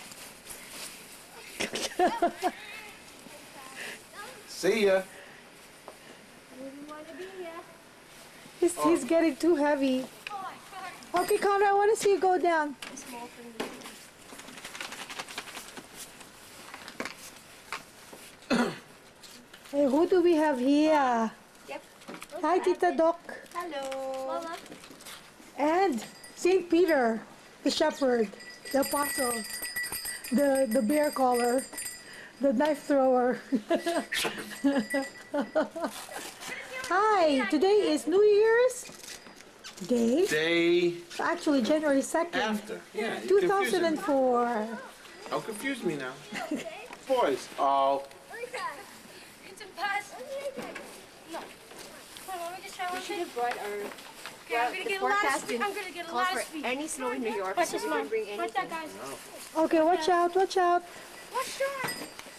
See ya. He's getting too heavy. Okay, Connor, I want to see you go down. Small thing. Hey, who do we have here? Yep. Hi, Tita Doc. Hello. And Saint Peter, the shepherd, the apostle, the bear caller, the knife thrower. Hi, today is New Year's Day. Day Actually, January 2nd, after. Yeah, you confused me. 2004. Don't confuse me now. Boys. Oh. It's a pass. No. Hold on, let me just try one thing. brought our Okay, I'm gonna get a last. I'm gonna get a last feed. any snow in New York. Watch this, Mom. Watch that, guys. Okay, watch out, watch out. Watch that.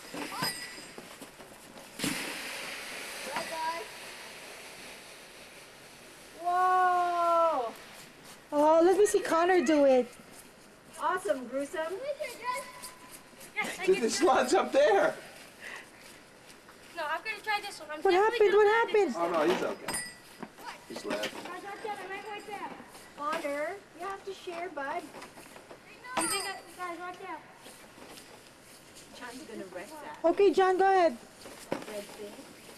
Whoa! Oh, let me see Connor do it. Awesome, gruesome. Yes, I Dude, get the slot's up there. No, I'm gonna try this one. I'm What definitely happened? gonna What land it. happened? Oh no, he's okay. He's laughing. Guys, watch that. I might watch that. Connor, you have to share, bud. You think guys, watch out. John's gonna wreck that Okay, John, go ahead. red thing.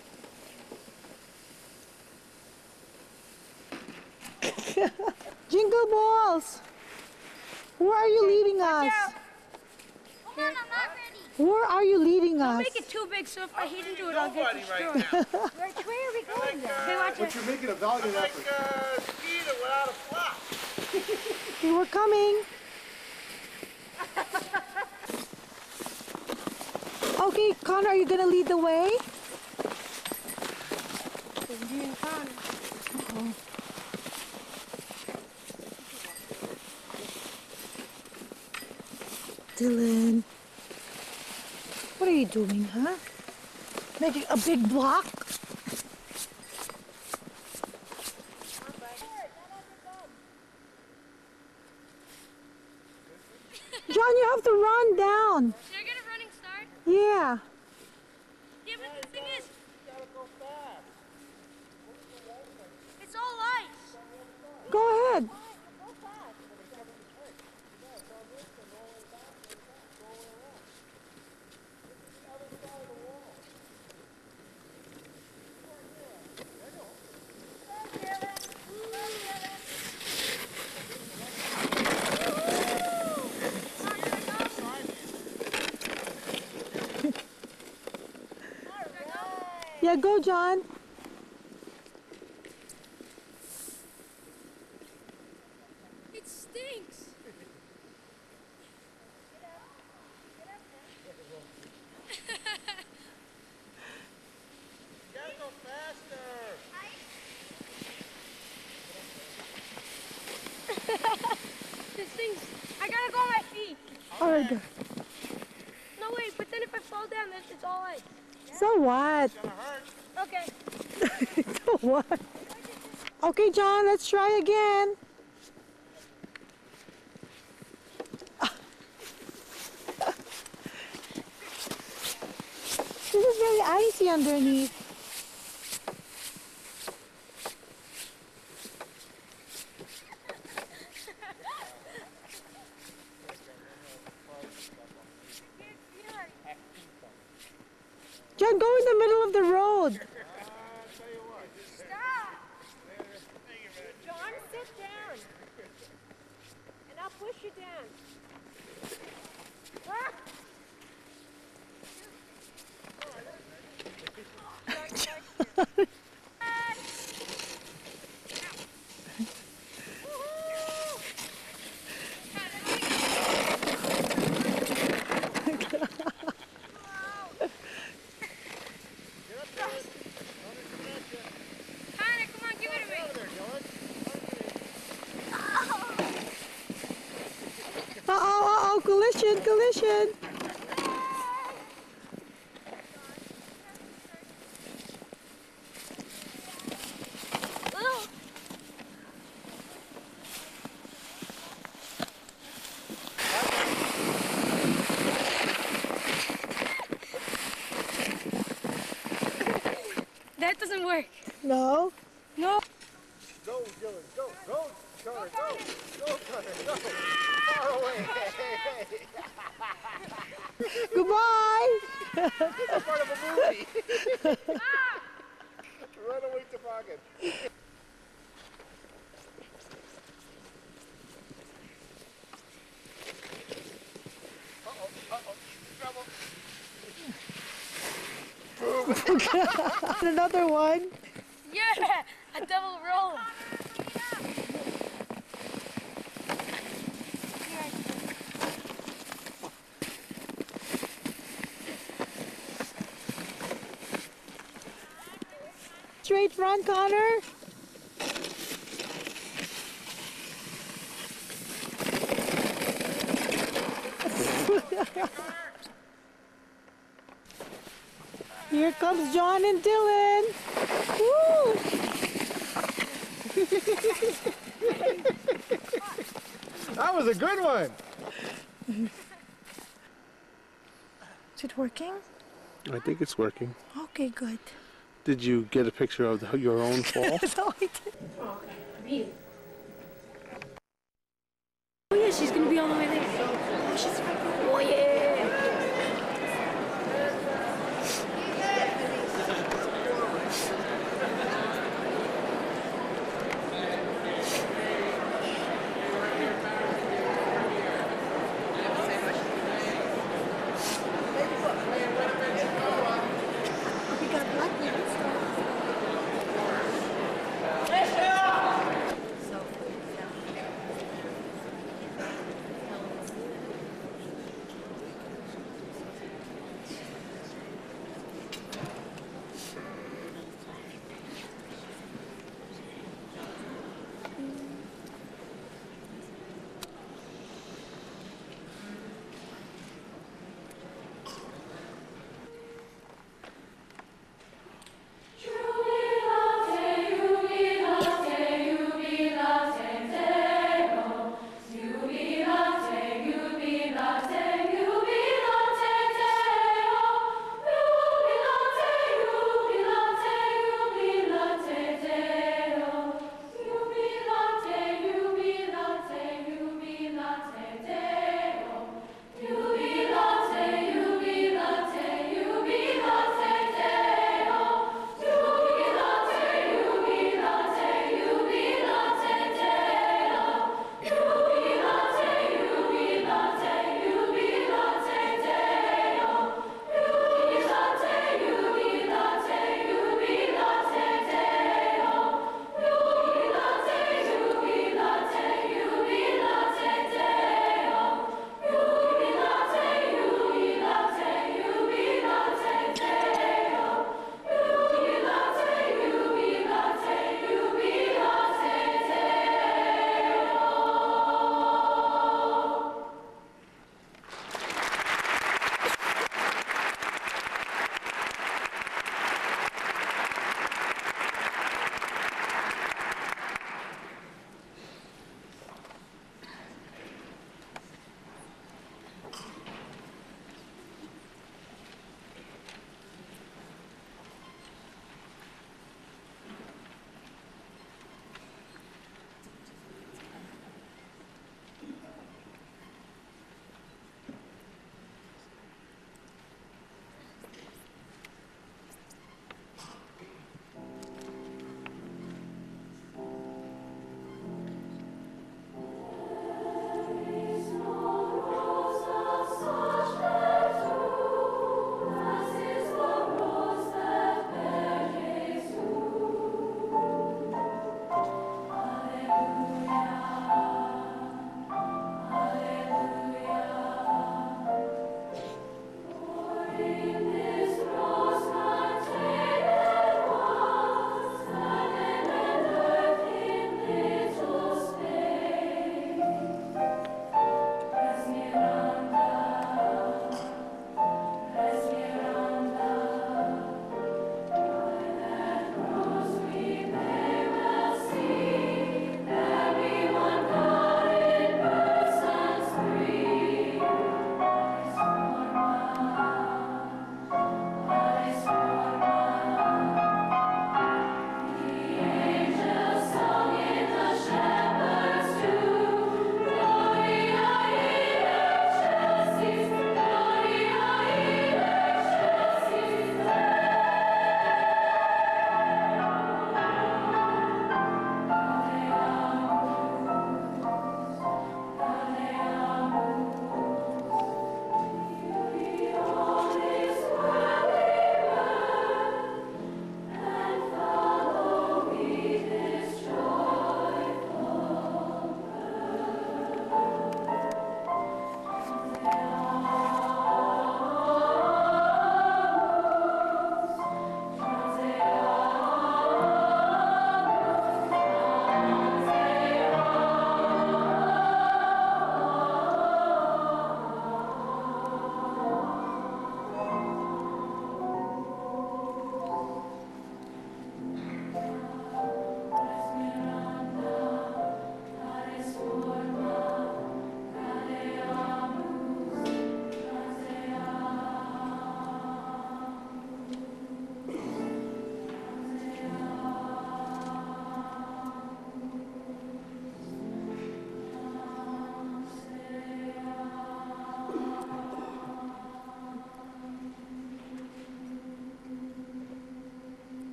Jingle balls. Where are you leading us? Hold on, I'm not ready. Where are you leading Don't us? make it too big, so if I hit into it, I'll get Nobody destroyed. right now. Which way are we going then? Okay, watch it. You're making a valiant Like effort. Skeeter without a flop. Okay, we're coming. Okay, Connor, are you gonna lead the way? You and Connor. Dylan, what are you doing, huh? Making a big block? John, you have to run down. Should I get a running start? Yeah. Yeah, but the thing is, it's all ice. Go ahead. Yeah, go, John. It stinks. Gotta go faster. This thing's. I gotta go on my feet. All right, go. No, wait, but then if I fall down, then it's all ice. So what? Okay. So what? Okay, John, let's try again. This is very icy underneath. John, go in the middle of the road. Stop. John, sit down. And I'll push you down. Ah! Connor, come on, give it to me. Uh-oh, collision, collision. Oh. That doesn't work. No. No. Go, Dylan, go, go, Connor, go! Go, Connor, go! Far away! Goodbye! It's part of a movie! Runaway toboggan. Another one. Yeah, a double roll. Straight front, Connor. Here comes John and Dylan. Woo! That was a good one! Is it working? I think it's working. Okay, good. Did you get a picture of your own fall? No, I didn't. Oh, okay. Beat it. Oh yeah, she's gonna be all the way there. Oh, she's right there. Oh yeah. We got lucky.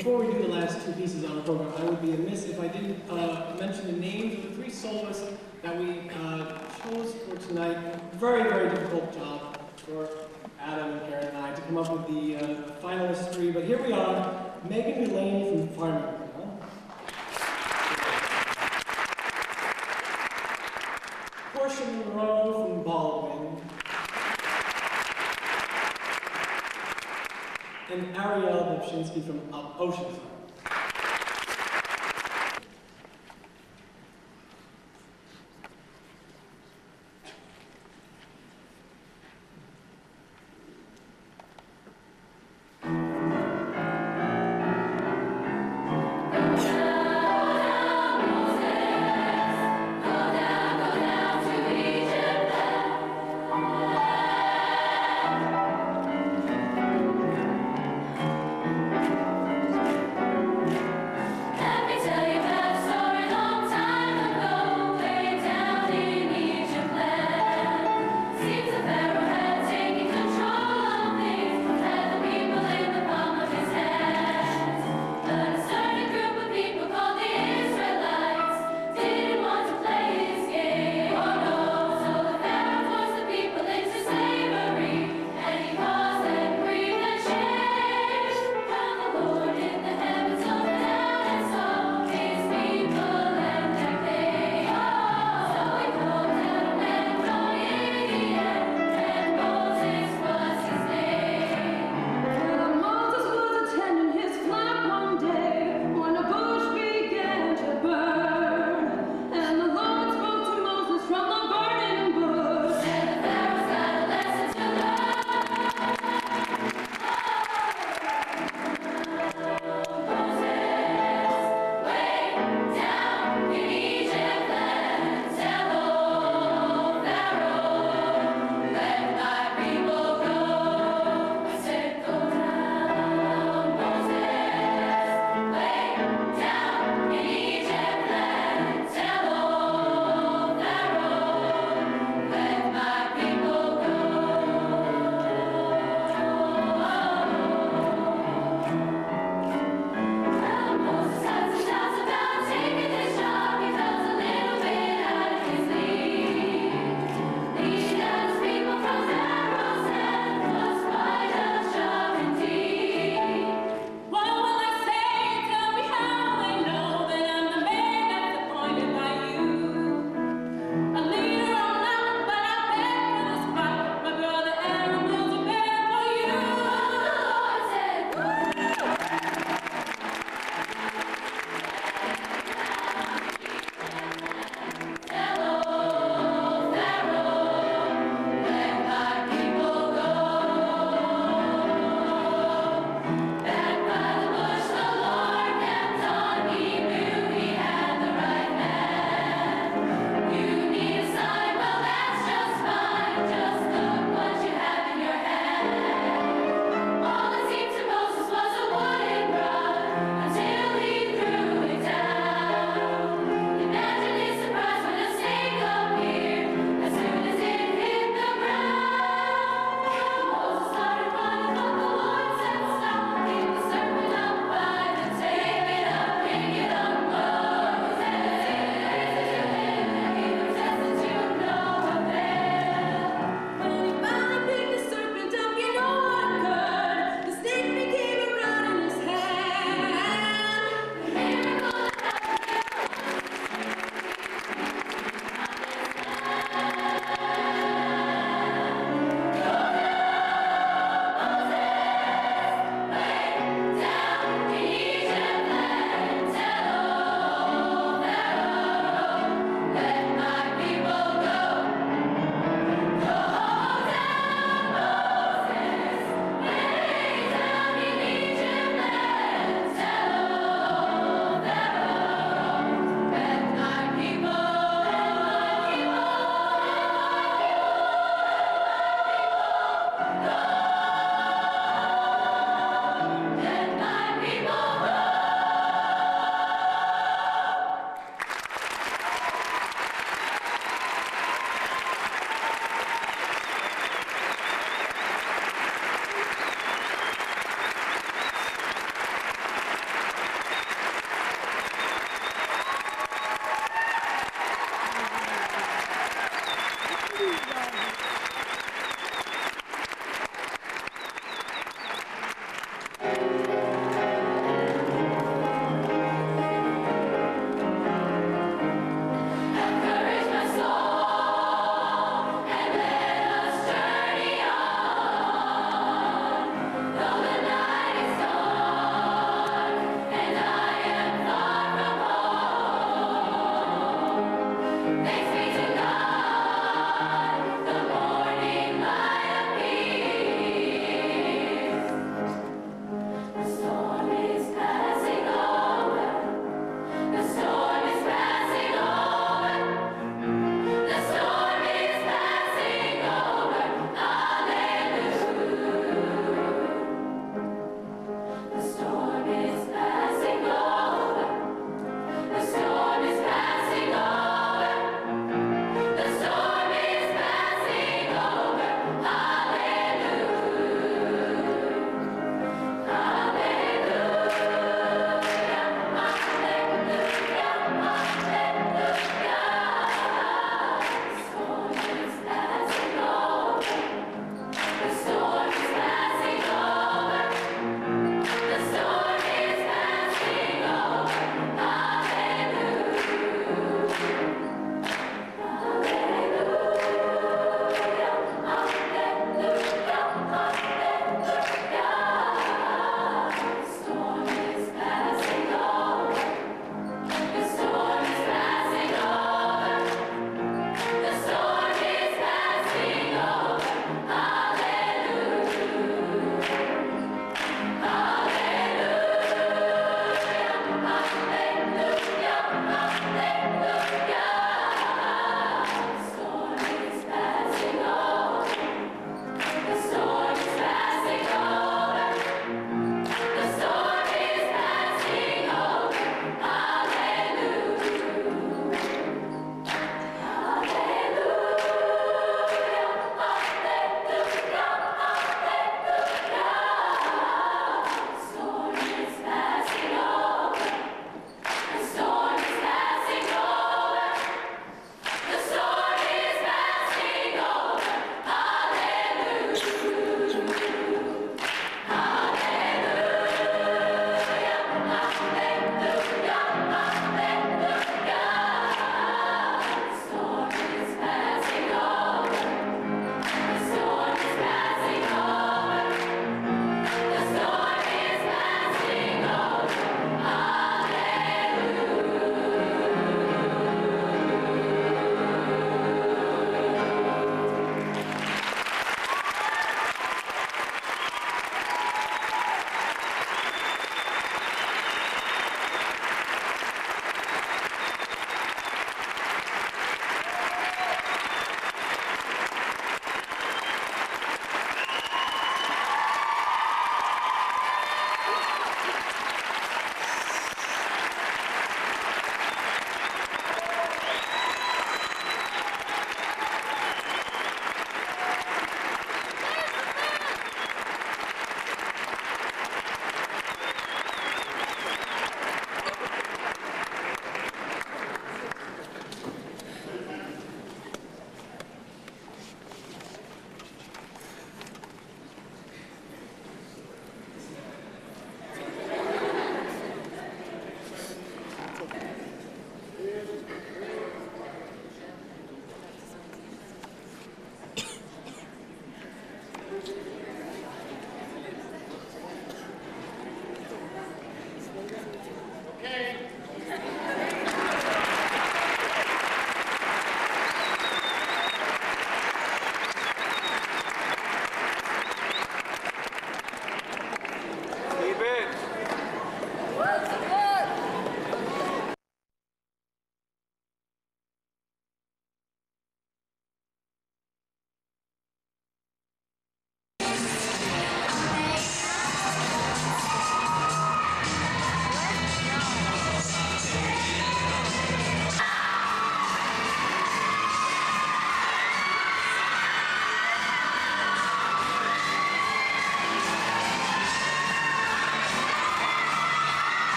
before we do the last two pieces on the program, I would be amiss if I didn't mention the names of the three soloists that we chose for tonight. Very, very difficult job for Adam and Karen and I to come up with the finalist three, but here we are. Megan Delaney from Farmington. Portia Monroe from Baldwin. And Ariel Lipshinsky from Oceanside.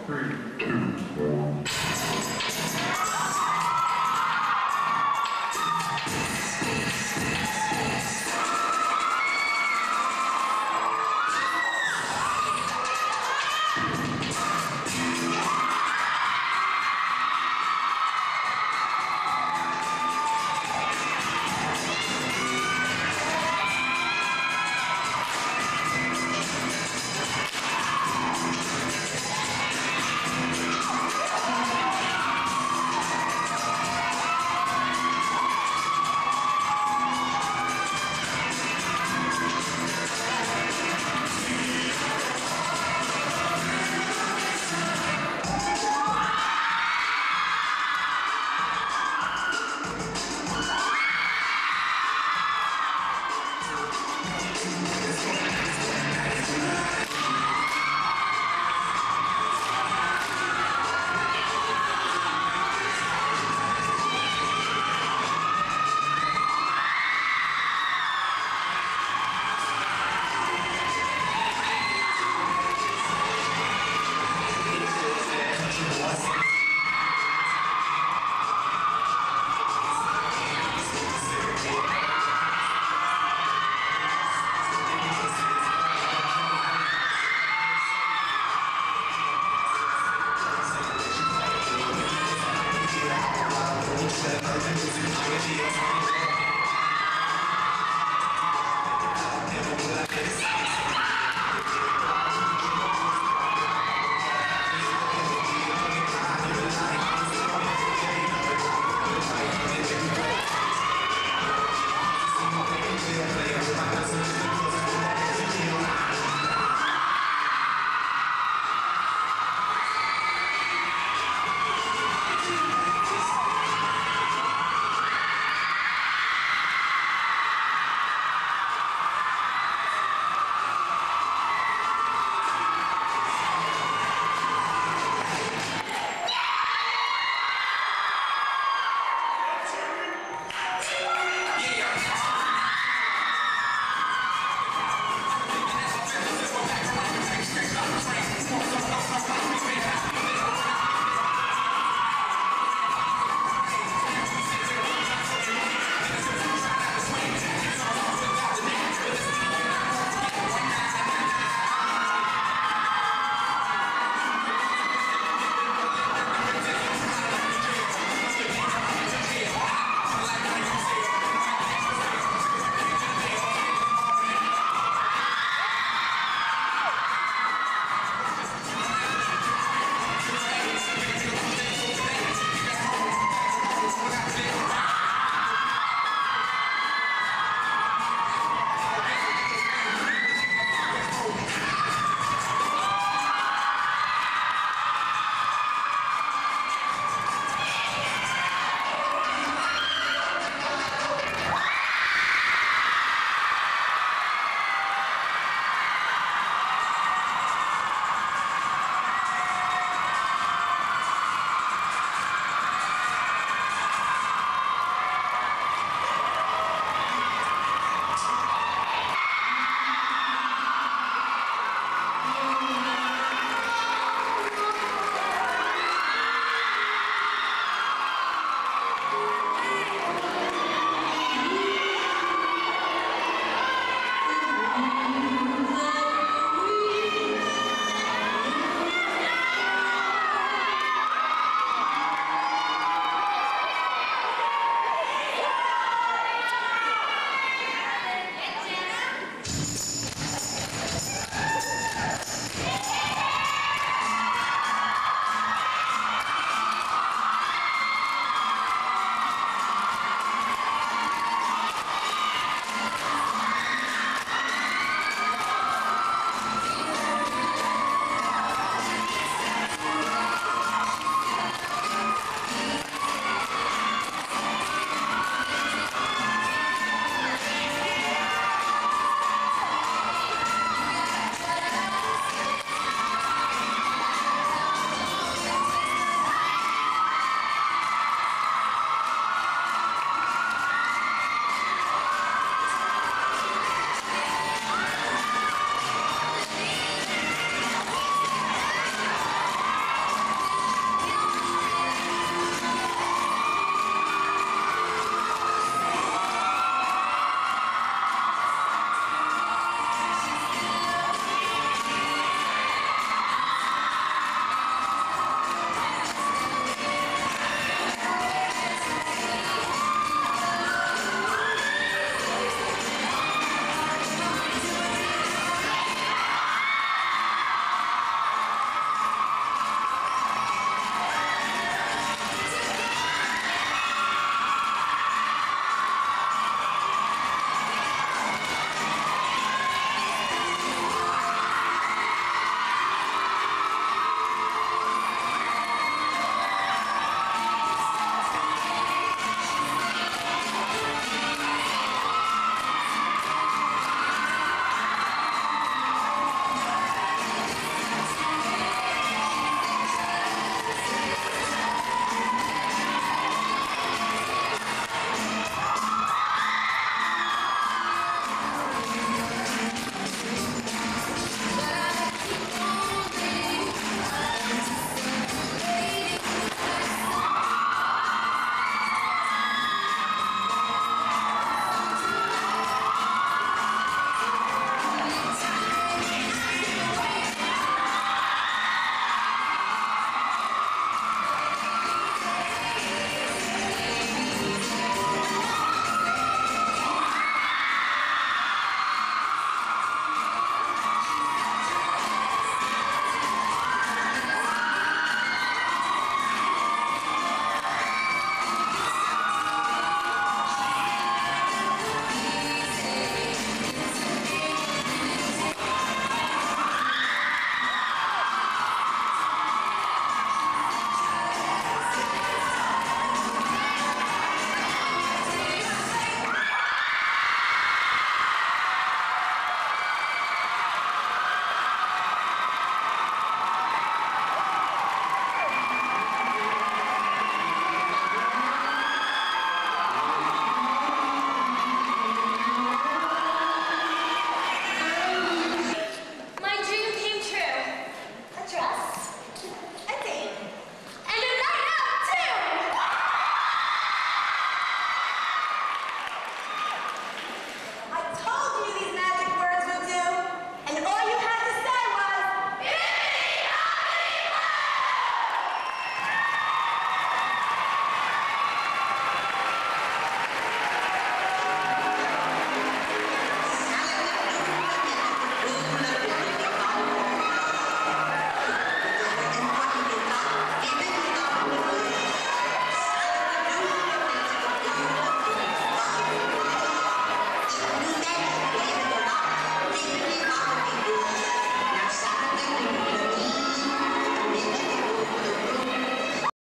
3.